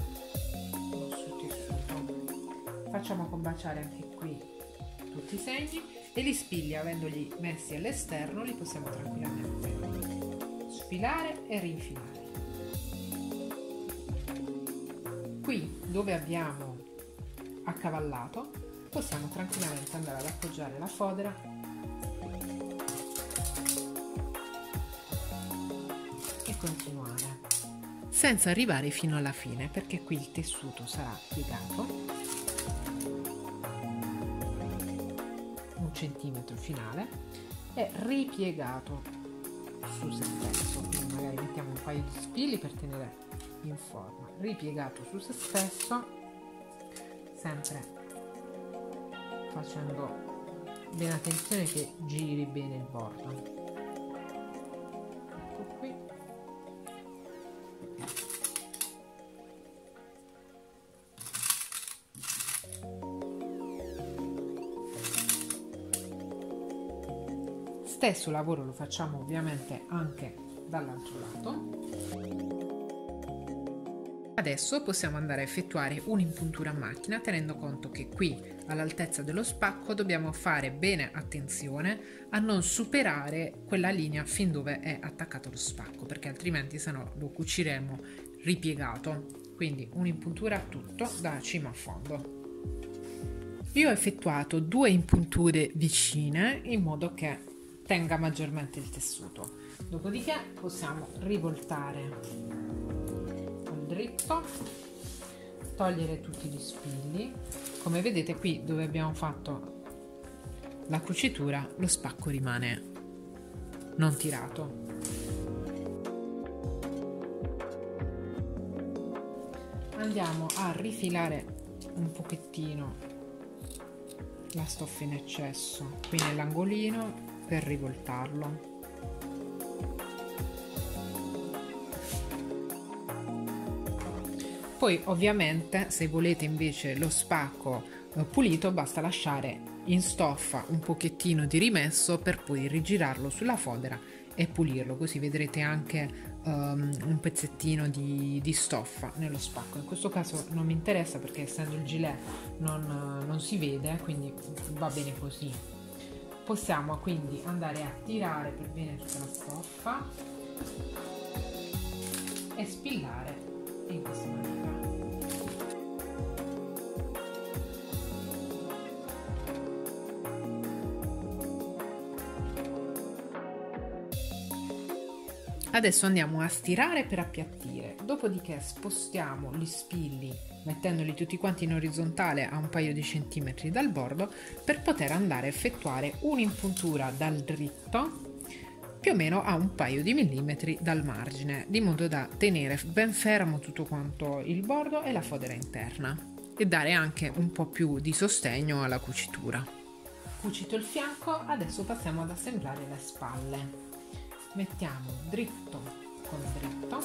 tessuto. Facciamo combaciare anche qui tutti i segni e gli spilli, avendoli messi all'esterno, li possiamo tranquillamente sfilare e rinfilare. Qui dove abbiamo accavallato possiamo tranquillamente andare ad appoggiare la fodera e continuare senza arrivare fino alla fine, perché qui il tessuto sarà piegato un centimetro finale e ripiegato su se stesso. Quindi magari mettiamo un paio di spilli per tenere in forma, ripiegato su se stesso, sempre facendo bene attenzione che giri bene il bordo. Ecco qui. Stesso lavoro lo facciamo ovviamente anche dall'altro lato. Adesso possiamo andare a effettuare un'impuntura a macchina, tenendo conto che qui all'altezza dello spacco dobbiamo fare bene attenzione a non superare quella linea fin dove è attaccato lo spacco, perché altrimenti se no lo cuciremo ripiegato. Quindi un'impuntura a tutto da cima a fondo. Io ho effettuato due impunture vicine in modo che tenga maggiormente il tessuto. Dopodiché possiamo rivoltare dritto, togliere tutti gli spilli. Come vedete qui dove abbiamo fatto la cucitura lo spacco rimane non tirato. Andiamo a rifilare un pochettino la stoffa in eccesso qui nell'angolino per rivoltarlo. Poi ovviamente se volete invece lo spacco eh, pulito basta lasciare in stoffa un pochettino di rimesso per poi rigirarlo sulla fodera e pulirlo, così vedrete anche um, un pezzettino di, di stoffa nello spacco. In questo caso non mi interessa perché essendo il gilet non, non si vede, quindi va bene così. Possiamo quindi andare a tirare per bene tutta la stoffa e spillare in questa maniera. Adesso andiamo a stirare per appiattire, dopodiché spostiamo gli spilli mettendoli tutti quanti in orizzontale a un paio di centimetri dal bordo per poter andare a effettuare un'impuntura dal dritto più o meno a un paio di millimetri dal margine, di modo da tenere ben fermo tutto quanto il bordo e la fodera interna e dare anche un po' più di sostegno alla cucitura. Cucito il fianco, adesso passiamo ad assemblare le spalle. Mettiamo dritto con dritto,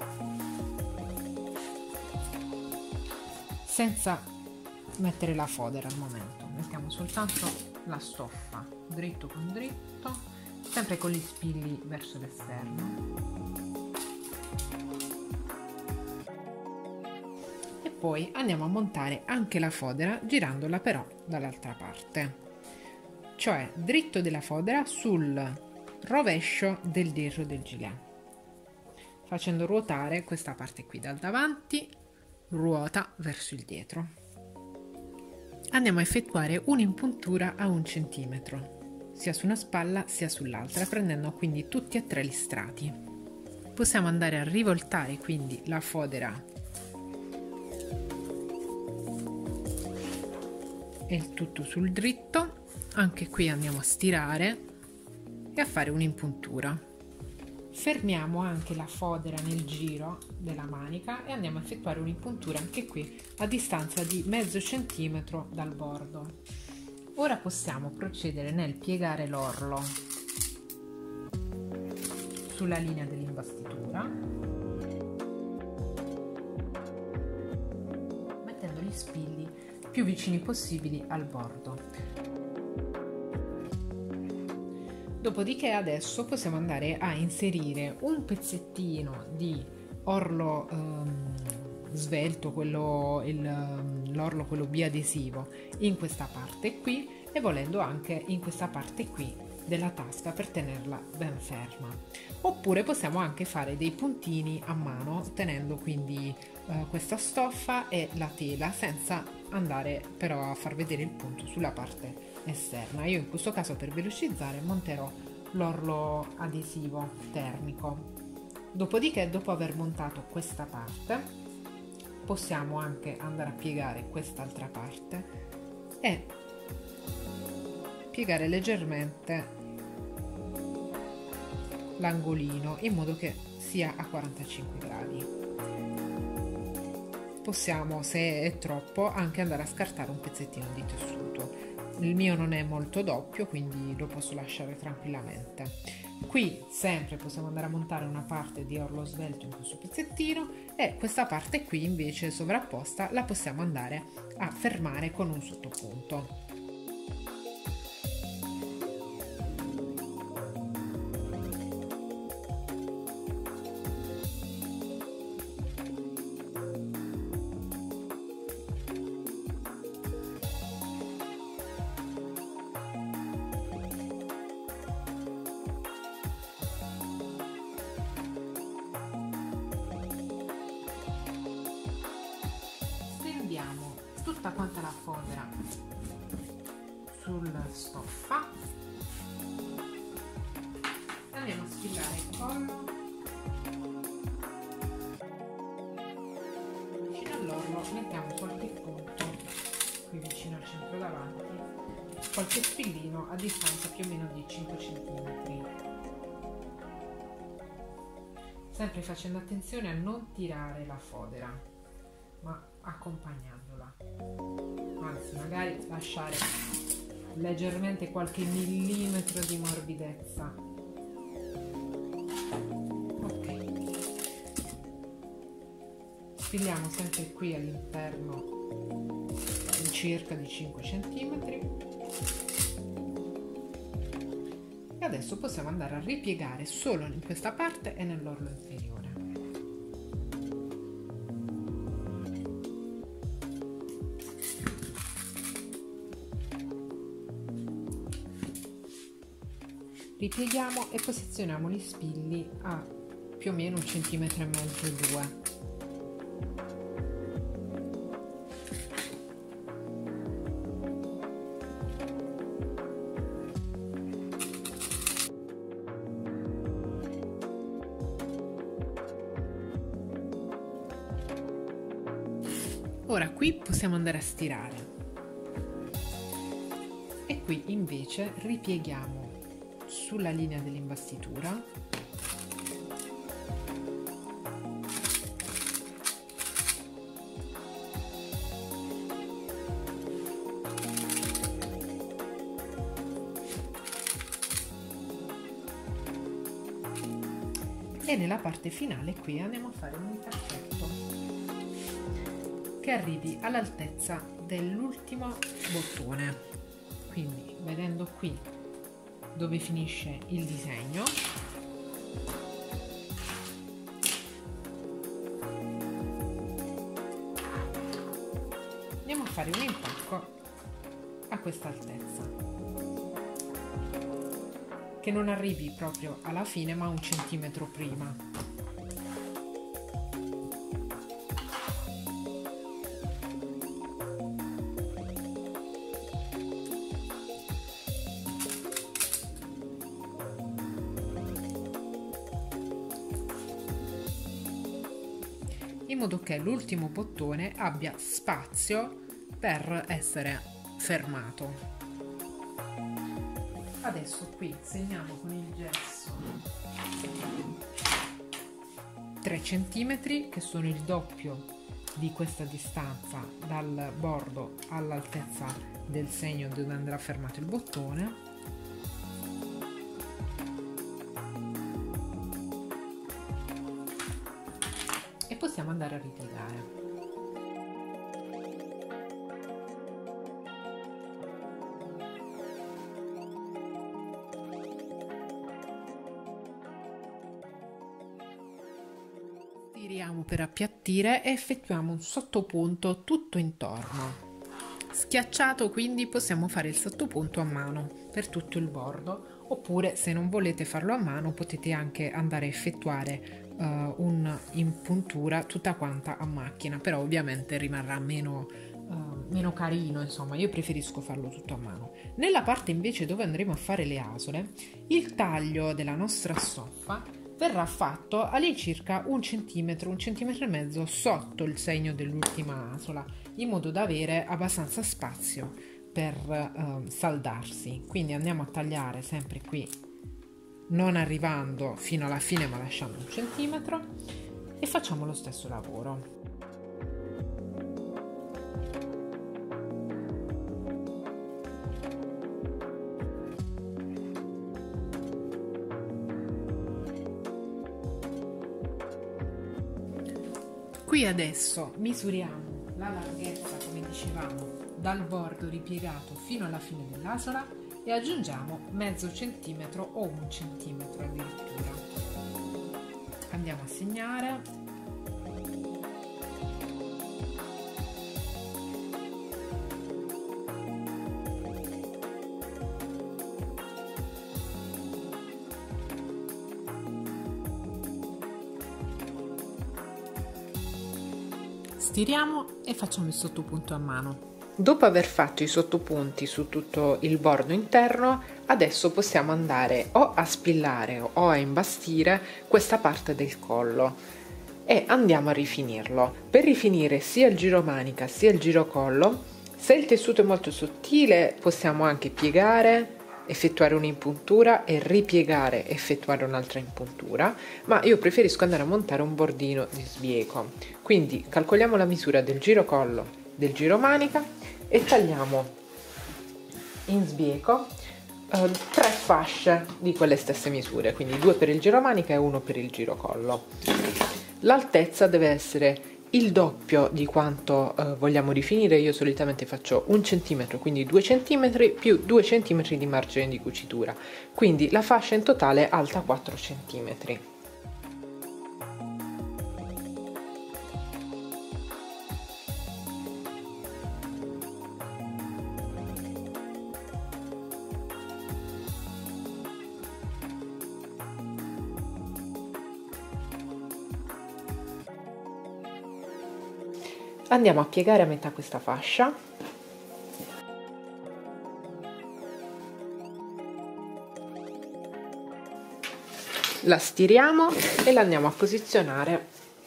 senza mettere la fodera al momento, mettiamo soltanto la stoffa, dritto con dritto, sempre con gli spilli verso l'esterno. E poi andiamo a montare anche la fodera girandola però dall'altra parte, cioè dritto della fodera sul rovescio del dietro del gilet, facendo ruotare questa parte qui dal davanti, ruota verso il dietro. Andiamo a effettuare un'impuntura a un centimetro, sia su una spalla sia sull'altra, prendendo quindi tutti e tre gli strati. Possiamo andare a rivoltare quindi la fodera e il tutto sul dritto, anche qui andiamo a stirare e a fare un'impuntura. Fermiamo anche la fodera nel giro della manica e andiamo a effettuare un'impuntura anche qui a distanza di mezzo centimetro dal bordo. Ora possiamo procedere nel piegare l'orlo sulla linea dell'imbastitura, mettendo gli spilli più vicini possibili al bordo. Dopodiché adesso possiamo andare a inserire un pezzettino di orlo ehm, svelto, quello, il, l'orlo quello biadesivo, in questa parte qui e volendo anche in questa parte qui della tasca per tenerla ben ferma. Oppure possiamo anche fare dei puntini a mano tenendo quindi eh, questa stoffa e la tela senza andare però a far vedere il punto sulla parte esterna. Io in questo caso per velocizzare monterò l'orlo adesivo termico. Dopodiché, dopo aver montato questa parte, possiamo anche andare a piegare quest'altra parte e piegare leggermente l'angolino in modo che sia a quarantacinque gradi. Possiamo, se è troppo, anche andare a scartare un pezzettino di tessuto. Il mio non è molto doppio, quindi lo posso lasciare tranquillamente. Qui sempre possiamo andare a montare una parte di orlo svelto in questo pezzettino e questa parte qui invece sovrapposta la possiamo andare a fermare con un sottopunto. Tutta quanta la fodera sulla stoffa, andiamo a spillare il collo vicino all'orlo, mettiamo qualche punto qui vicino al centro davanti, qualche spillino a distanza più o meno di cinque centimetri, sempre facendo attenzione a non tirare la fodera ma accompagnandola, anzi magari lasciare leggermente qualche millimetro di morbidezza. Ok, spilliamo sempre qui all'interno di circa di cinque centimetri e adesso possiamo andare a ripiegare solo in questa parte e nell'orlo inferiore. Ripieghiamo e posizioniamo gli spilli a più o meno un centimetro e mezzo, due. Ora qui possiamo andare a stirare e qui invece ripieghiamo sulla linea dell'imbastitura e nella parte finale qui andiamo a fare un intacchetto che arrivi all'altezza dell'ultimo bottone, quindi vedendo qui dove finisce il disegno andiamo a fare un intacco a questa altezza, che non arrivi proprio alla fine ma un centimetro prima. In modo che l'ultimo bottone abbia spazio per essere fermato. Adesso qui segniamo con il gesso tre centimetri, che sono il doppio di questa distanza dal bordo all'altezza del segno dove andrà fermato il bottone. E possiamo andare a ripiegare. Tiriamo per appiattire e effettuiamo un sottopunto tutto intorno. Schiacciato, quindi possiamo fare il sottopunto a mano per tutto il bordo, oppure se non volete farlo a mano potete anche andare a effettuare Uh, un'impuntura tutta quanta a macchina, però ovviamente rimarrà meno, uh, meno carino, insomma io preferisco farlo tutto a mano. Nella parte invece dove andremo a fare le asole, il taglio della nostra stoffa verrà fatto all'incirca un centimetro, un centimetro e mezzo sotto il segno dell'ultima asola, in modo da avere abbastanza spazio per uh, saldarsi. Quindi andiamo a tagliare sempre qui, non arrivando fino alla fine ma lasciando un centimetro, e facciamo lo stesso lavoro. Qui adesso misuriamo la larghezza, come dicevamo, dal bordo ripiegato fino alla fine dell'asola e aggiungiamo mezzo centimetro o un centimetro addirittura. Andiamo a segnare. Stiriamo e facciamo il sottopunto a mano. Dopo aver fatto i sottopunti su tutto il bordo interno, adesso possiamo andare o a spillare o a imbastire questa parte del collo e andiamo a rifinirlo. Per rifinire sia il giro manica sia il giro collo, se il tessuto è molto sottile possiamo anche piegare, effettuare un'impuntura e ripiegare, effettuare un'altra impuntura, ma io preferisco andare a montare un bordino di sbieco. Quindi calcoliamo la misura del giro collo, del giro manica e tagliamo in sbieco eh, tre fasce di quelle stesse misure, quindi due per il giro manica e uno per il giro collo. L'altezza deve essere il doppio di quanto eh, vogliamo rifinire. Io solitamente faccio un centimetro, quindi due centimetri più due centimetri di margine di cucitura, quindi la fascia in totale alta quattro centimetri. Andiamo a piegare a metà questa fascia. La stiriamo e la andiamo a posizionare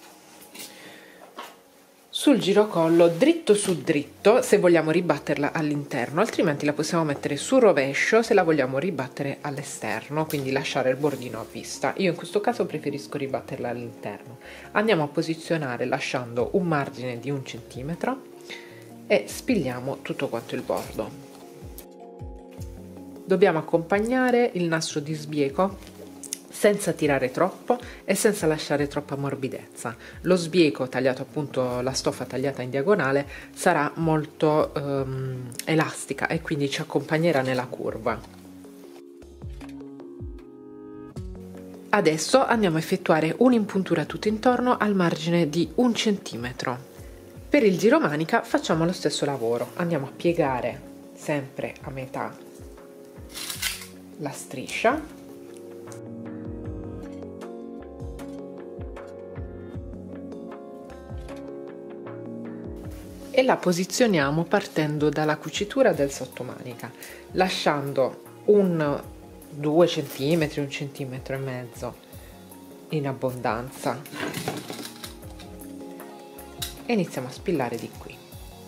sul girocollo dritto su dritto se vogliamo ribatterla all'interno, altrimenti la possiamo mettere sul rovescio se la vogliamo ribattere all'esterno, quindi lasciare il bordino a vista. Io in questo caso preferisco ribatterla all'interno. Andiamo a posizionare lasciando un margine di un centimetro e spigliamo tutto quanto il bordo. Dobbiamo accompagnare il nastro di sbieco senza tirare troppo e senza lasciare troppa morbidezza. Lo sbieco tagliato, appunto la stoffa tagliata in diagonale, sarà molto um, elastica e quindi ci accompagnerà nella curva. Adesso andiamo a effettuare un'impuntura tutto intorno al margine di un centimetro. Per il giro manica facciamo lo stesso lavoro, andiamo a piegare sempre a metà la striscia e la posizioniamo partendo dalla cucitura del sottomanica, lasciando un due centimetri, un centimetro e mezzo in abbondanza e iniziamo a spillare di qui.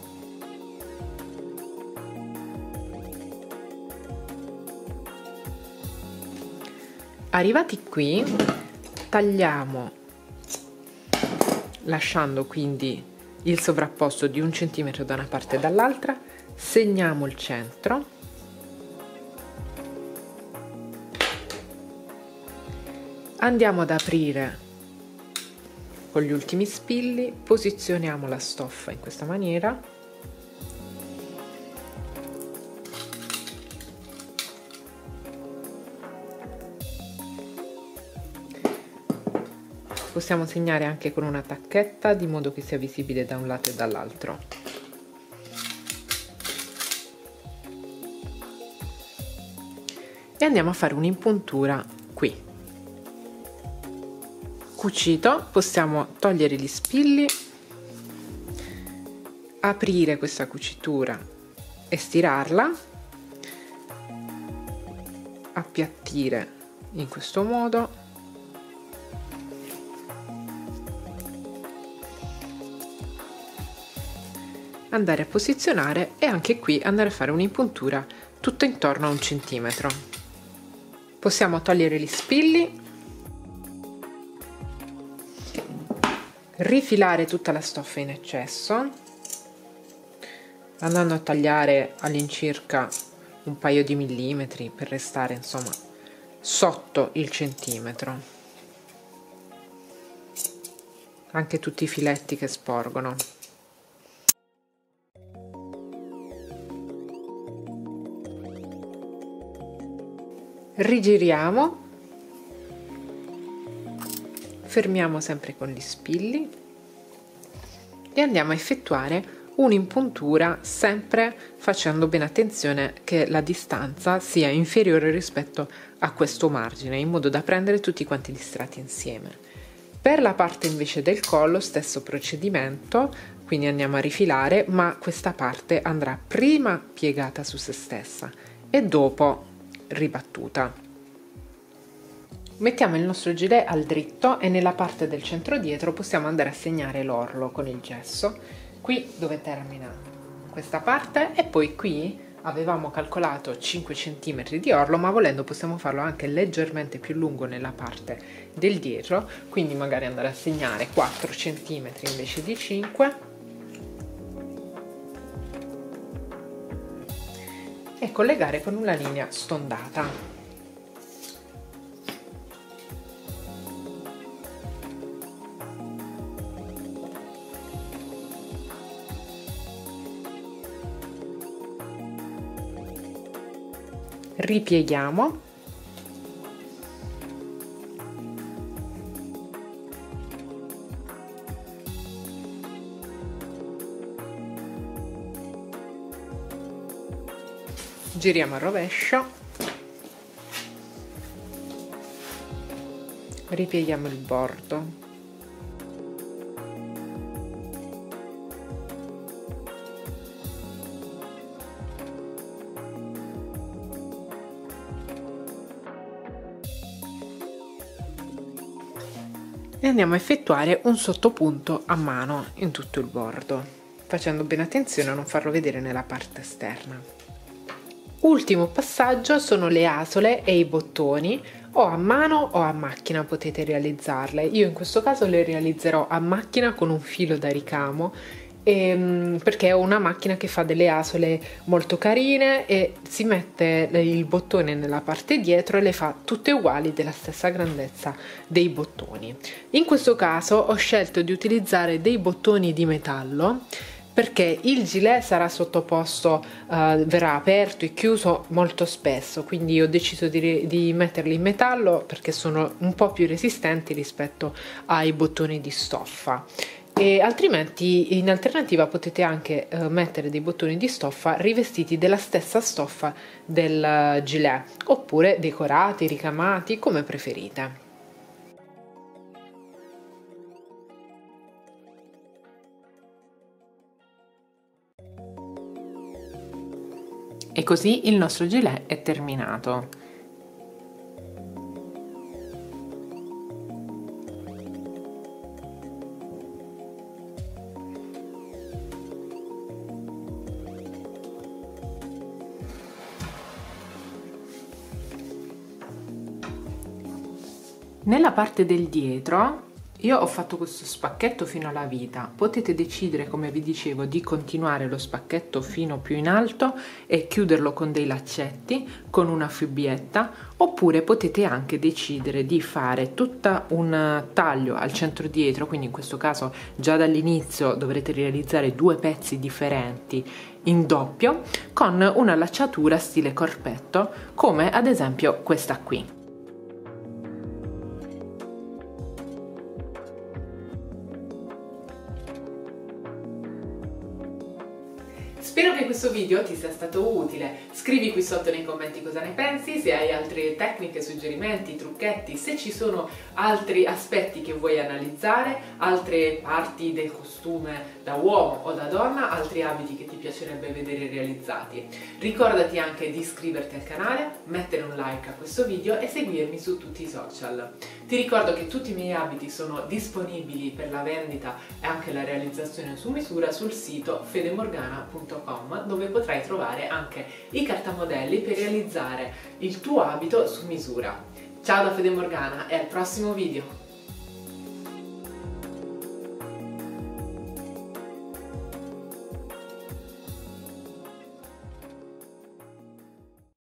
Arrivati qui tagliamo lasciando quindi il sovrapposto di un centimetro da una parte e dall'altra, segniamo il centro, andiamo ad aprire con gli ultimi spilli, posizioniamo la stoffa in questa maniera possiamo segnare anche con una tacchetta di modo che sia visibile da un lato e dall'altro. E andiamo a fare un'impuntura qui. Cucito, possiamo togliere gli spilli, aprire questa cucitura e stirarla, appiattire in questo modo. Andare a posizionare e anche qui andare a fare un'impuntura tutto intorno a un centimetro. Possiamo togliere gli spilli, rifilare tutta la stoffa in eccesso, andando a tagliare all'incirca un paio di millimetri per restare insomma sotto il centimetro. Anche tutti i filetti che sporgono. Rigiriamo, fermiamo sempre con gli spilli e andiamo a effettuare un'impuntura sempre facendo bene attenzione che la distanza sia inferiore rispetto a questo margine in modo da prendere tutti quanti gli strati insieme. Per la parte invece del collo stesso procedimento, quindi andiamo a rifilare, ma questa parte andrà prima piegata su se stessa e dopo ribattuta. Mettiamo il nostro gilet al dritto e nella parte del centro dietro possiamo andare a segnare l'orlo con il gesso, qui dove termina questa parte, e poi qui avevamo calcolato cinque centimetri di orlo, ma volendo possiamo farlo anche leggermente più lungo nella parte del dietro, quindi magari andare a segnare quattro centimetri invece di cinque e collegare con una linea stondata. Ripieghiamo giriamo al rovescio, ripieghiamo il bordo, e andiamo a effettuare un sottopunto a mano in tutto il bordo, facendo bene attenzione a non farlo vedere nella parte esterna. Ultimo passaggio sono le asole e i bottoni, o a mano o a macchina potete realizzarle. Io in questo caso le realizzerò a macchina con un filo da ricamo, ehm, perché ho una macchina che fa delle asole molto carine e si mette il bottone nella parte dietro e le fa tutte uguali, della stessa grandezza dei bottoni. In questo caso ho scelto di utilizzare dei bottoni di metallo, perché il gilet sarà sottoposto, uh, verrà aperto e chiuso molto spesso, quindi ho deciso di, di metterli in metallo perché sono un po' più resistenti rispetto ai bottoni di stoffa. E altrimenti in alternativa potete anche uh, mettere dei bottoni di stoffa rivestiti della stessa stoffa del gilet, oppure decorati, ricamati, come preferite. E così il nostro gilet è terminato. Nella parte del dietro io ho fatto questo spacchetto fino alla vita. Potete decidere, come vi dicevo, di continuare lo spacchetto fino più in alto e chiuderlo con dei laccetti, con una fibietta, oppure potete anche decidere di fare tutto un taglio al centro dietro, quindi in questo caso già dall'inizio dovrete realizzare due pezzi differenti in doppio, con una lacciatura stile corpetto, come ad esempio questa qui. Spero che questo video ti sia stato utile. Scrivi qui sotto nei commenti cosa ne pensi, se hai altre tecniche, suggerimenti, trucchetti, se ci sono altri aspetti che vuoi analizzare, altre parti del costume da uomo o da donna, altri abiti che ti piacerebbe vedere realizzati. Ricordati anche di iscriverti al canale, mettere un like a questo video e seguirmi su tutti i social. Ti ricordo che tutti i miei abiti sono disponibili per la vendita e anche la realizzazione su misura sul sito fedemorgana punto com, dove potrai trovare anche i cartamodelli per realizzare il tuo abito su misura. Ciao da Fede Morgana e al prossimo video!